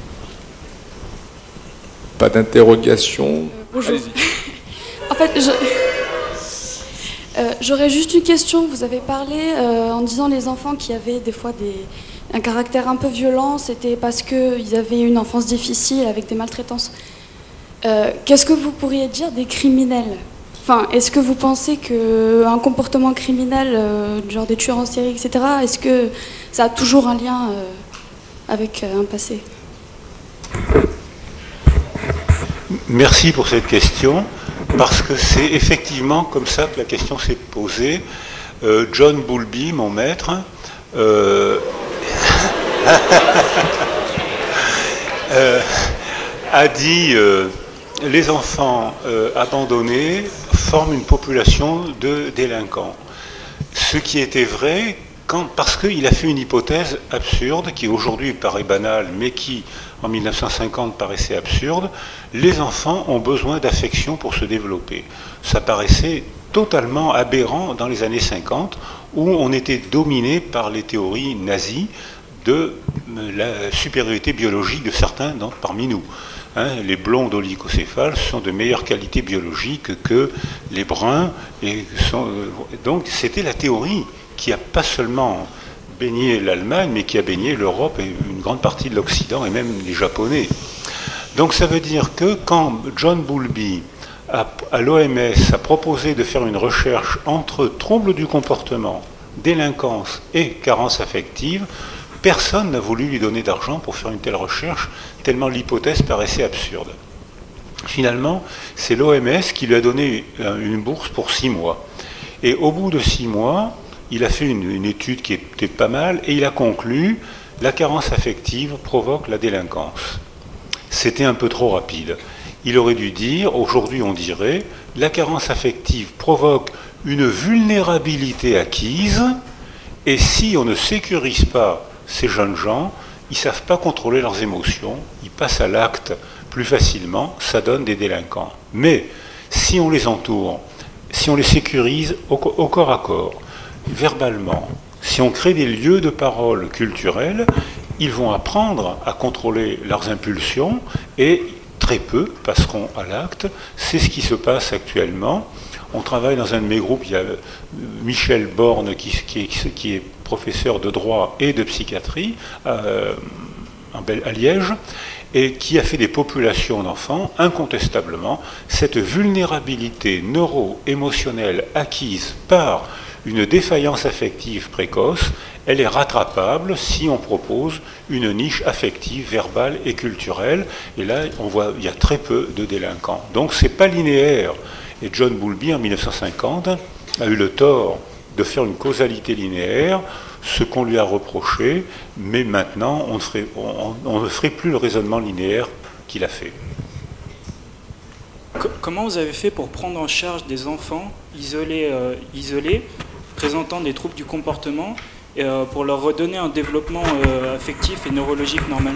Pas d'interrogation. Euh, bonjour. En fait, je... euh, j'aurais juste une question. Vous avez parlé euh, en disant les enfants qui avaient des fois des... un caractère un peu violent, c'était parce qu'ils avaient une enfance difficile avec des maltraitances. Euh, qu'est-ce que vous pourriez dire des criminels? Enfin, est-ce que vous pensez qu'un comportement criminel, euh, genre des tueurs en série, et cetera, est-ce que ça a toujours un lien euh, avec euh, un passé? Merci pour cette question, parce que c'est effectivement comme ça que la question s'est posée. Euh, John Bowlby, mon maître, euh, euh, a dit euh, les enfants euh, abandonnés forment une population de délinquants. Ce qui était vrai quand, parce qu'il a fait une hypothèse absurde, qui aujourd'hui paraît banale, mais qui en mille neuf cent cinquante paraissait absurde. Les enfants ont besoin d'affection pour se développer. Ça paraissait totalement aberrant dans les années cinquante, où on était dominé par les théories nazies de la supériorité biologique de certains donc, parmi nous. Hein, les blonds oligocéphales sont de meilleure qualité biologique que les bruns. Et sont, donc c'était la théorie qui n'a pas seulement baigné l'Allemagne, mais qui a baigné l'Europe et une grande partie de l'Occident, et même les Japonais. Donc ça veut dire que quand John Bowlby, a, à l'O M S, a proposé de faire une recherche entre troubles du comportement, délinquance et carence affective, personne n'a voulu lui donner d'argent pour faire une telle recherche, tellement l'hypothèse paraissait absurde. Finalement, c'est l'O M S qui lui a donné une bourse pour six mois. Et au bout de six mois, il a fait une, une étude qui était pas mal, et il a conclu « La carence affective provoque la délinquance ». C'était un peu trop rapide. Il aurait dû dire, aujourd'hui on dirait « La carence affective provoque une vulnérabilité acquise, et si on ne sécurise pas ces jeunes gens, ils ne savent pas contrôler leurs émotions, ils passent à l'acte plus facilement, ça donne des délinquants. Mais si on les entoure, si on les sécurise au, au corps à corps, verbalement, si on crée des lieux de parole culturels, ils vont apprendre à contrôler leurs impulsions et très peu passeront à l'acte. C'est ce qui se passe actuellement. On travaille dans un de mes groupes, il y a Michel Borne qui, qui, est, qui est professeur de droit et de psychiatrie euh, à Liège, et qui a fait des populations d'enfants. Incontestablement, cette vulnérabilité neuro-émotionnelle acquise par une défaillance affective précoce, elle est rattrapable si on propose une niche affective, verbale et culturelle. Et là, on voit, il y a très peu de délinquants. Donc, c'est pas linéaire. Et John Bowlby, en mille neuf cent cinquante, a eu le tort de faire une causalité linéaire, ce qu'on lui a reproché, mais maintenant, on ne ferait, on, on ne ferait plus le raisonnement linéaire qu'il a fait. Comment vous avez fait pour prendre en charge des enfants isolés, euh, isolés présentant des troubles du comportement, et, euh, pour leur redonner un développement euh, affectif et neurologique normal?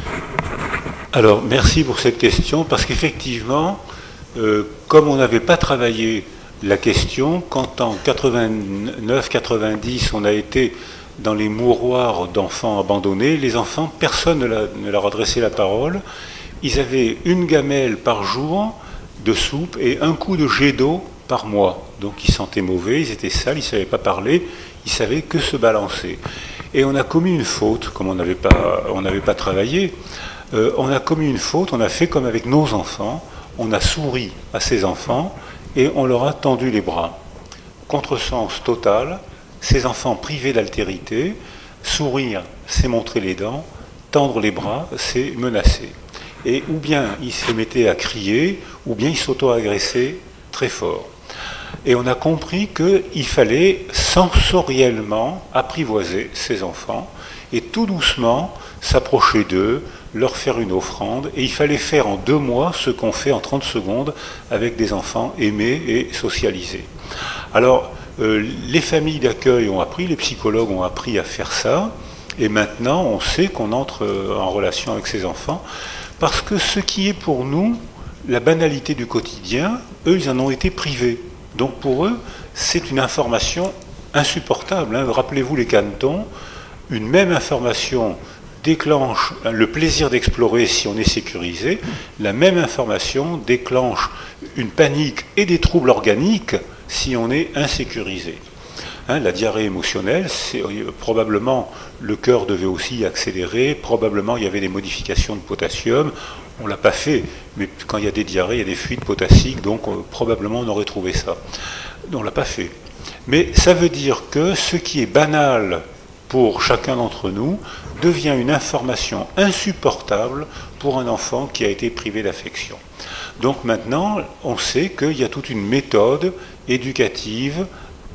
Alors, merci pour cette question, parce qu'effectivement, euh, comme on n'avait pas travaillé la question, quand en quatre-vingt-neuf quatre-vingt-dix, on a été dans les mouroirs d'enfants abandonnés, les enfants, personne ne, la, ne leur adressait la parole. Ils avaient une gamelle par jour de soupe et un coup de jet d'eau par mois. Donc ils sentaient mauvais, ils étaient sales, ils ne savaient pas parler, ils savaient que se balancer. Et on a commis une faute, comme on n'avait pas, on n'avait pas travaillé, euh, on a commis une faute, on a fait comme avec nos enfants, on a souri à ces enfants et on leur a tendu les bras. Contresens total, ces enfants privés d'altérité, sourire, c'est montrer les dents, tendre les bras, c'est menacer. Et ou bien ils se mettaient à crier, ou bien ils s'auto-agressaient très fort. Et on a compris qu'il fallait sensoriellement apprivoiser ces enfants et tout doucement s'approcher d'eux, leur faire une offrande. Et il fallait faire en deux mois ce qu'on fait en trente secondes avec des enfants aimés et socialisés. Alors, euh, les familles d'accueil ont appris, les psychologues ont appris à faire ça. Et maintenant, on sait qu'on entre en relation avec ces enfants. Parce que ce qui est pour nous la banalité du quotidien, eux, ils en ont été privés. Donc pour eux, c'est une information insupportable. Hein. Rappelez-vous les canetons, une même information déclenche le plaisir d'explorer si on est sécurisé, la même information déclenche une panique et des troubles organiques si on est insécurisé. Hein, la diarrhée émotionnelle, c'est, probablement le cœur devait aussi accélérer, probablement il y avait des modifications de potassium, on ne l'a pas fait, mais quand il y a des diarrhées, il y a des fuites potassiques, donc euh, probablement on aurait trouvé ça. On ne l'a pas fait. Mais ça veut dire que ce qui est banal pour chacun d'entre nous devient une information insupportable pour un enfant qui a été privé d'affection. Donc maintenant, on sait qu'il y a toute une méthode éducative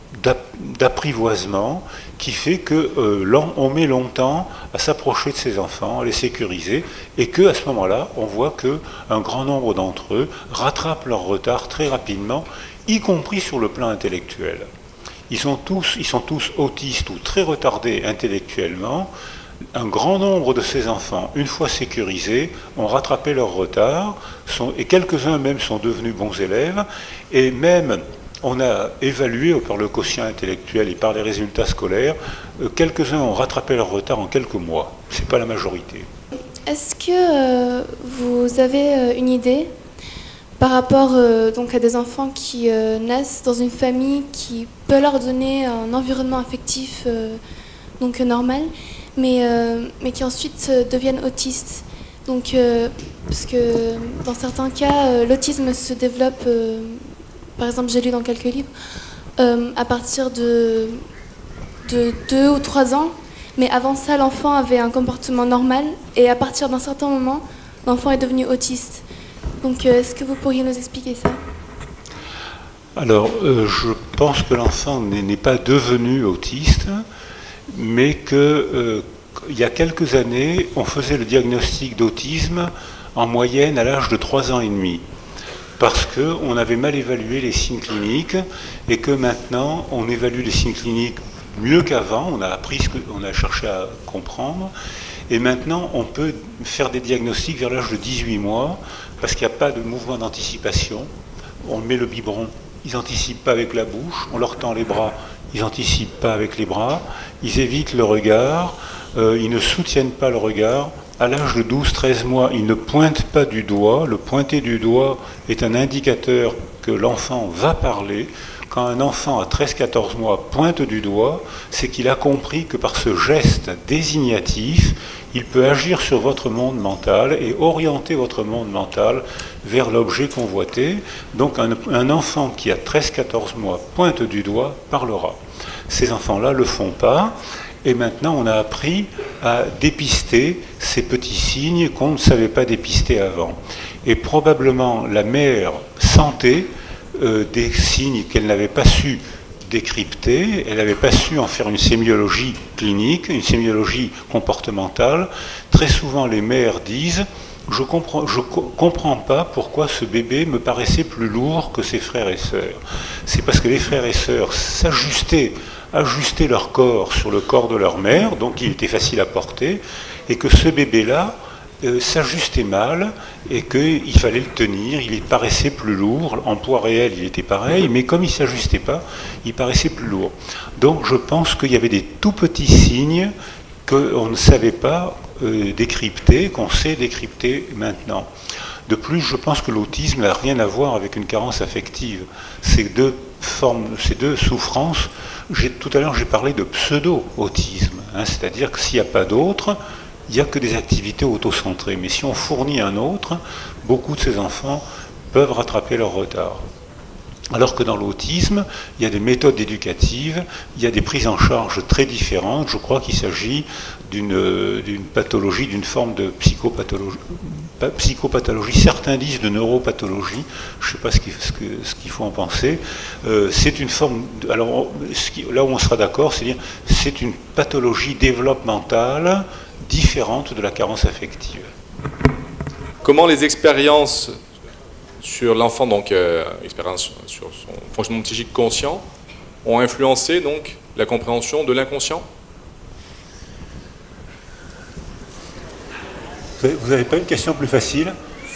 d'apprivoisement qui fait que euh, on met longtemps à s'approcher de ces enfants, à les sécuriser, et qu'à ce moment-là, on voit qu'un grand nombre d'entre eux rattrapent leur retard très rapidement, y compris sur le plan intellectuel. Ils sont tous, ils sont tous autistes ou très retardés intellectuellement. Un grand nombre de ces enfants, une fois sécurisés, ont rattrapé leur retard, sont, et quelques-uns même sont devenus bons élèves, et même on a évalué par le quotient intellectuel et par les résultats scolaires, quelques-uns ont rattrapé leur retard en quelques mois. Ce n'est pas la majorité. Est-ce que euh, vous avez euh, une idée par rapport euh, donc à des enfants qui euh, naissent dans une famille qui peut leur donner un environnement affectif euh, donc, euh, normal, mais, euh, mais qui ensuite euh, deviennent autistes? Donc, euh, parce que dans certains cas, euh, l'autisme se développe... Euh, par exemple, j'ai lu dans quelques livres, euh, à partir de, de deux ou trois ans, mais avant ça, l'enfant avait un comportement normal, et à partir d'un certain moment, l'enfant est devenu autiste. Donc, euh, est-ce que vous pourriez nous expliquer ça? Alors, euh, je pense que l'enfant n'est pas devenu autiste, mais qu'il euh, y a quelques années, on faisait le diagnostic d'autisme en moyenne à l'âge de trois ans et demi. Parce qu'on avait mal évalué les signes cliniques et que maintenant on évalue les signes cliniques mieux qu'avant, on a appris ce qu'on a cherché à comprendre, et maintenant on peut faire des diagnostics vers l'âge de dix-huit mois parce qu'il n'y a pas de mouvement d'anticipation. On met le biberon, ils n'anticipent pas avec la bouche, on leur tend les bras, ils n'anticipent pas avec les bras, ils évitent le regard, euh, ils ne soutiennent pas le regard. À l'âge de douze treize mois, ils ne pointent pas du doigt. Le pointer du doigt est un indicateur que l'enfant va parler. Quand un enfant à treize quatorze mois pointe du doigt, c'est qu'il a compris que par ce geste désignatif, il peut agir sur votre monde mental et orienter votre monde mental vers l'objet convoité. Donc un, un enfant qui a treize quatorze mois pointe du doigt parlera. Ces enfants-là ne le font pas. Et maintenant, on a appris à dépister ces petits signes qu'on ne savait pas dépister avant. Et probablement, la mère sentait euh, des signes qu'elle n'avait pas su décrypter, elle n'avait pas su en faire une sémiologie clinique, une sémiologie comportementale. Très souvent, les mères disent « Je comprends, je co- comprends pas pourquoi ce bébé me paraissait plus lourd que ses frères et sœurs. » C'est parce que les frères et sœurs s'ajustaient ajuster leur corps sur le corps de leur mère, donc il était facile à porter, et que ce bébé-là euh, s'ajustait mal, et qu'il fallait le tenir, il paraissait plus lourd, en poids réel il était pareil, mais comme il ne s'ajustait pas, il paraissait plus lourd. Donc je pense qu'il y avait des tout petits signes qu'on ne savait pas euh, décrypter, qu'on sait décrypter maintenant. De plus, je pense que l'autisme n'a rien à voir avec une carence affective. Ces deux formes, ces deux souffrances, j'ai, tout à l'heure j'ai parlé de pseudo-autisme, hein, c'est-à-dire que s'il n'y a pas d'autre, il n'y a que des activités autocentrées. Mais si on fournit un autre, beaucoup de ces enfants peuvent rattraper leur retard. Alors que dans l'autisme, il y a des méthodes éducatives, il y a des prises en charge très différentes. Je crois qu'il s'agit d'une, d'une pathologie, d'une forme de psychopathologie, psychopathologie. Certains disent de neuropathologie, je ne sais pas ce qu'il, ce que, ce qu'il faut en penser. Euh, c'est une forme, de, alors ce qui, là où on sera d'accord, c'est dire c'est une pathologie développementale différente de la carence affective. Comment les expériences sur l'enfant, donc euh, expérience sur son fonctionnement psychique conscient, ont influencé donc la compréhension de l'inconscient? Vous n'avez pas une question plus facile?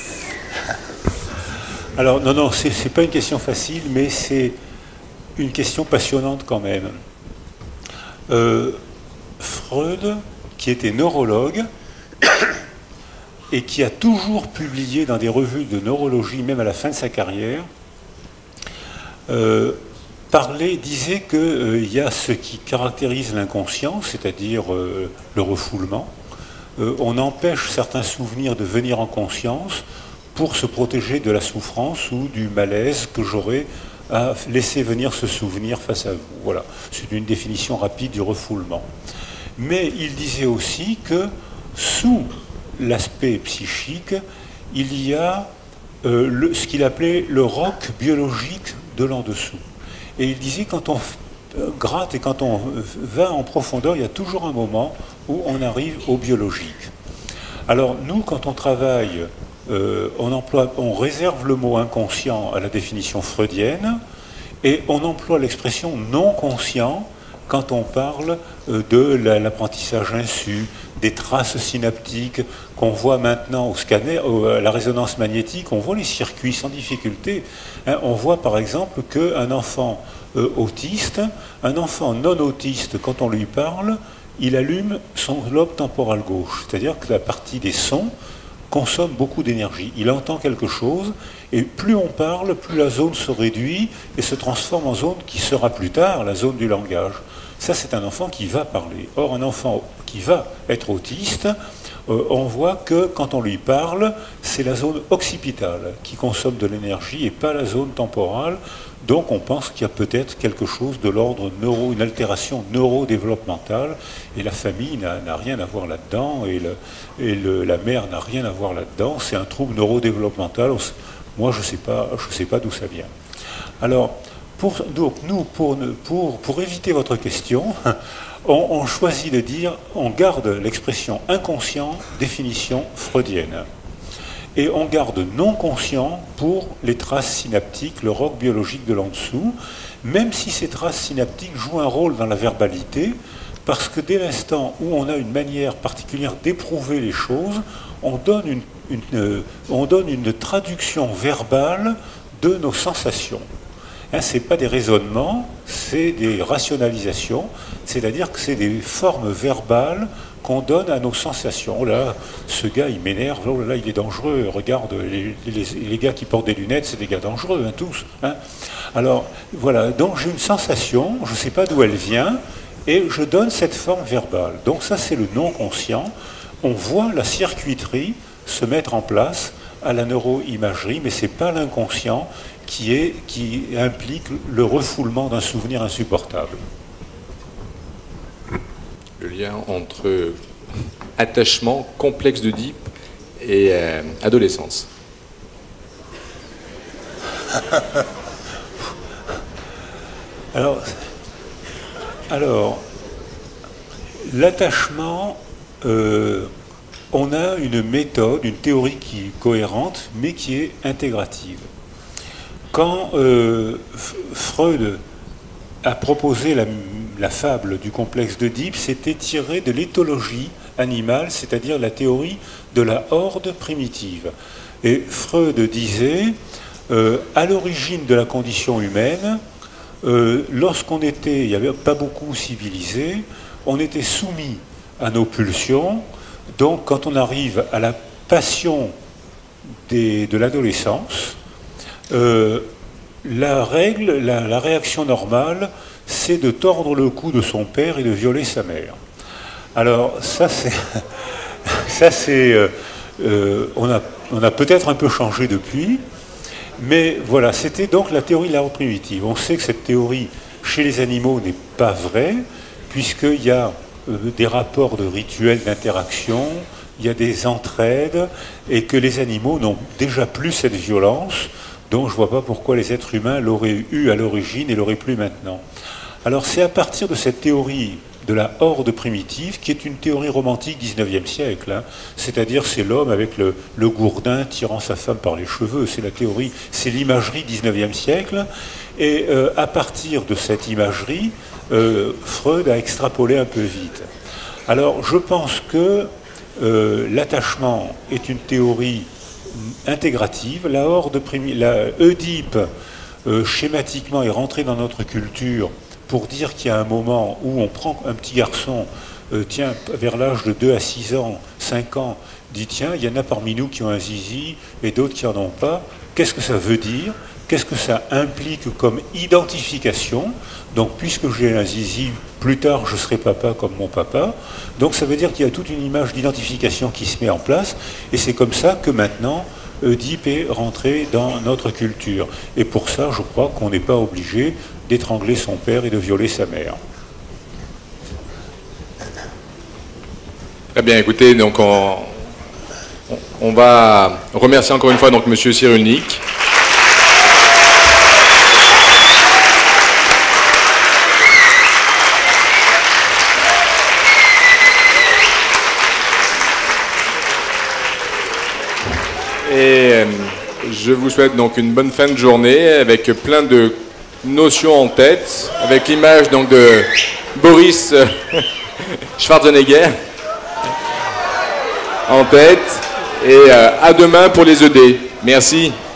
Alors non, non, c'est, c'est pas une question facile, mais c'est une question passionnante quand même. Euh, Freud, qui était neurologue, et qui a toujours publié dans des revues de neurologie, même à la fin de sa carrière, euh, parlait, disait qu'il euh, y a ce qui caractérise l'inconscient, c'est-à-dire euh, le refoulement. Euh, on empêche certains souvenirs de venir en conscience pour se protéger de la souffrance ou du malaise que j'aurais à laisser venir ce souvenir face à vous. Voilà, c'est une définition rapide du refoulement. Mais il disait aussi que sous l'aspect psychique, il y a euh, le, ce qu'il appelait le roc biologique de l'en dessous. Et il disait quand on euh, gratte et quand on va en profondeur, il y a toujours un moment où on arrive au biologique. Alors nous, quand on travaille, euh, on, emploie, on réserve le mot inconscient à la définition freudienne et on emploie l'expression non conscient quand on parle de l'apprentissage insu, des traces synaptiques qu'on voit maintenant au scanner, à la résonance magnétique, on voit les circuits sans difficulté. Hein, on voit par exemple qu'un enfant euh, autiste, un enfant non autiste, quand on lui parle, il allume son lobe temporal gauche, c'est-à-dire que la partie des sons consomme beaucoup d'énergie. Il entend quelque chose, et plus on parle, plus la zone se réduit et se transforme en zone qui sera plus tard la zone du langage. Ça, c'est un enfant qui va parler. Or, un enfant qui va être autiste, euh, on voit que quand on lui parle, c'est la zone occipitale qui consomme de l'énergie et pas la zone temporale. Donc, on pense qu'il y a peut-être quelque chose de l'ordre neuro, une altération neurodéveloppementale, et la famille n'a, n'a rien à voir là-dedans, et, le, et le, la mère n'a rien à voir là-dedans. C'est un trouble neurodéveloppemental. Moi, je ne sais pas, je sais pas d'où ça vient. Alors, Pour, donc nous, pour, pour, pour éviter votre question, on, on choisit de dire, on garde l'expression inconscient, définition freudienne. Et on garde non conscient pour les traces synaptiques, le roc biologique de l'en dessous, même si ces traces synaptiques jouent un rôle dans la verbalité, parce que dès l'instant où on a une manière particulière d'éprouver les choses, on donne une, une, euh, on donne une traduction verbale de nos sensations. Hein, ce n'est pas des raisonnements, c'est des rationalisations, c'est-à-dire que c'est des formes verbales qu'on donne à nos sensations. Oh là, ce gars, il m'énerve, oh là là, il est dangereux, regarde, les, les, les gars qui portent des lunettes, c'est des gars dangereux, hein, tous. Hein. Alors, voilà, donc j'ai une sensation, je ne sais pas d'où elle vient, et je donne cette forme verbale. Donc ça, c'est le non-conscient. On voit la circuiterie se mettre en place à la neuroimagerie, mais ce n'est pas l'inconscient qui, est, qui implique le refoulement d'un souvenir insupportable. Le lien entre attachement, complexe d'Oedipe et euh, adolescence. Alors, alors l'attachement, euh, on a une méthode, une théorie qui est cohérente, mais qui est intégrative. Quand euh, Freud a proposé la, la fable du complexe d'Oedipe, c'était tiré de l'éthologie animale, c'est-à-dire la théorie de la horde primitive. Et Freud disait, euh, à l'origine de la condition humaine, euh, lorsqu'on était, il n'y avait pas beaucoup civilisé, on était soumis à nos pulsions. Donc quand on arrive à la passion des, de l'adolescence, euh, la règle, la, la réaction normale, c'est de tordre le cou de son père et de violer sa mère. Alors ça c'est... ça c'est euh, euh, on a, on a peut-être un peu changé depuis, mais voilà, c'était donc la théorie de la horde primitive. On sait que cette théorie, chez les animaux, n'est pas vraie, puisqu'il y a euh, des rapports de rituels d'interaction, il y a des entraides, et que les animaux n'ont déjà plus cette violence, donc je ne vois pas pourquoi les êtres humains l'auraient eu à l'origine et l'auraient plus maintenant. Alors c'est à partir de cette théorie de la horde primitive, qui est une théorie romantique dix-neuvième siècle, hein. C'est-à-dire c'est l'homme avec le, le gourdin tirant sa femme par les cheveux, c'est la théorie, c'est l'imagerie dix-neuvième siècle, et euh, à partir de cette imagerie, euh, Freud a extrapolé un peu vite. Alors je pense que euh, l'attachement est une théorie intégrative, la horde primitive, la Oedipe, euh, schématiquement est rentrée dans notre culture pour dire qu'il y a un moment où on prend un petit garçon, euh, tiens, vers l'âge de deux à six ans, cinq ans, dit tiens, il y en a parmi nous qui ont un zizi et d'autres qui n'en ont pas. Qu'est-ce que ça veut dire? Qu'est-ce que ça implique comme identification? Donc, puisque j'ai un zizi, plus tard je serai papa comme mon papa. Donc, ça veut dire qu'il y a toute une image d'identification qui se met en place, et c'est comme ça que maintenant, Oedipe est rentré dans notre culture. Et pour ça, je crois qu'on n'est pas obligé d'étrangler son père et de violer sa mère. Très bien, écoutez, donc on, on va remercier encore une fois donc Monsieur Cyrulnik. Et euh, je vous souhaite donc une bonne fin de journée avec plein de notions en tête, avec l'image donc de Boris euh, Schwarzenegger en tête, et euh, à demain pour les E D. Merci.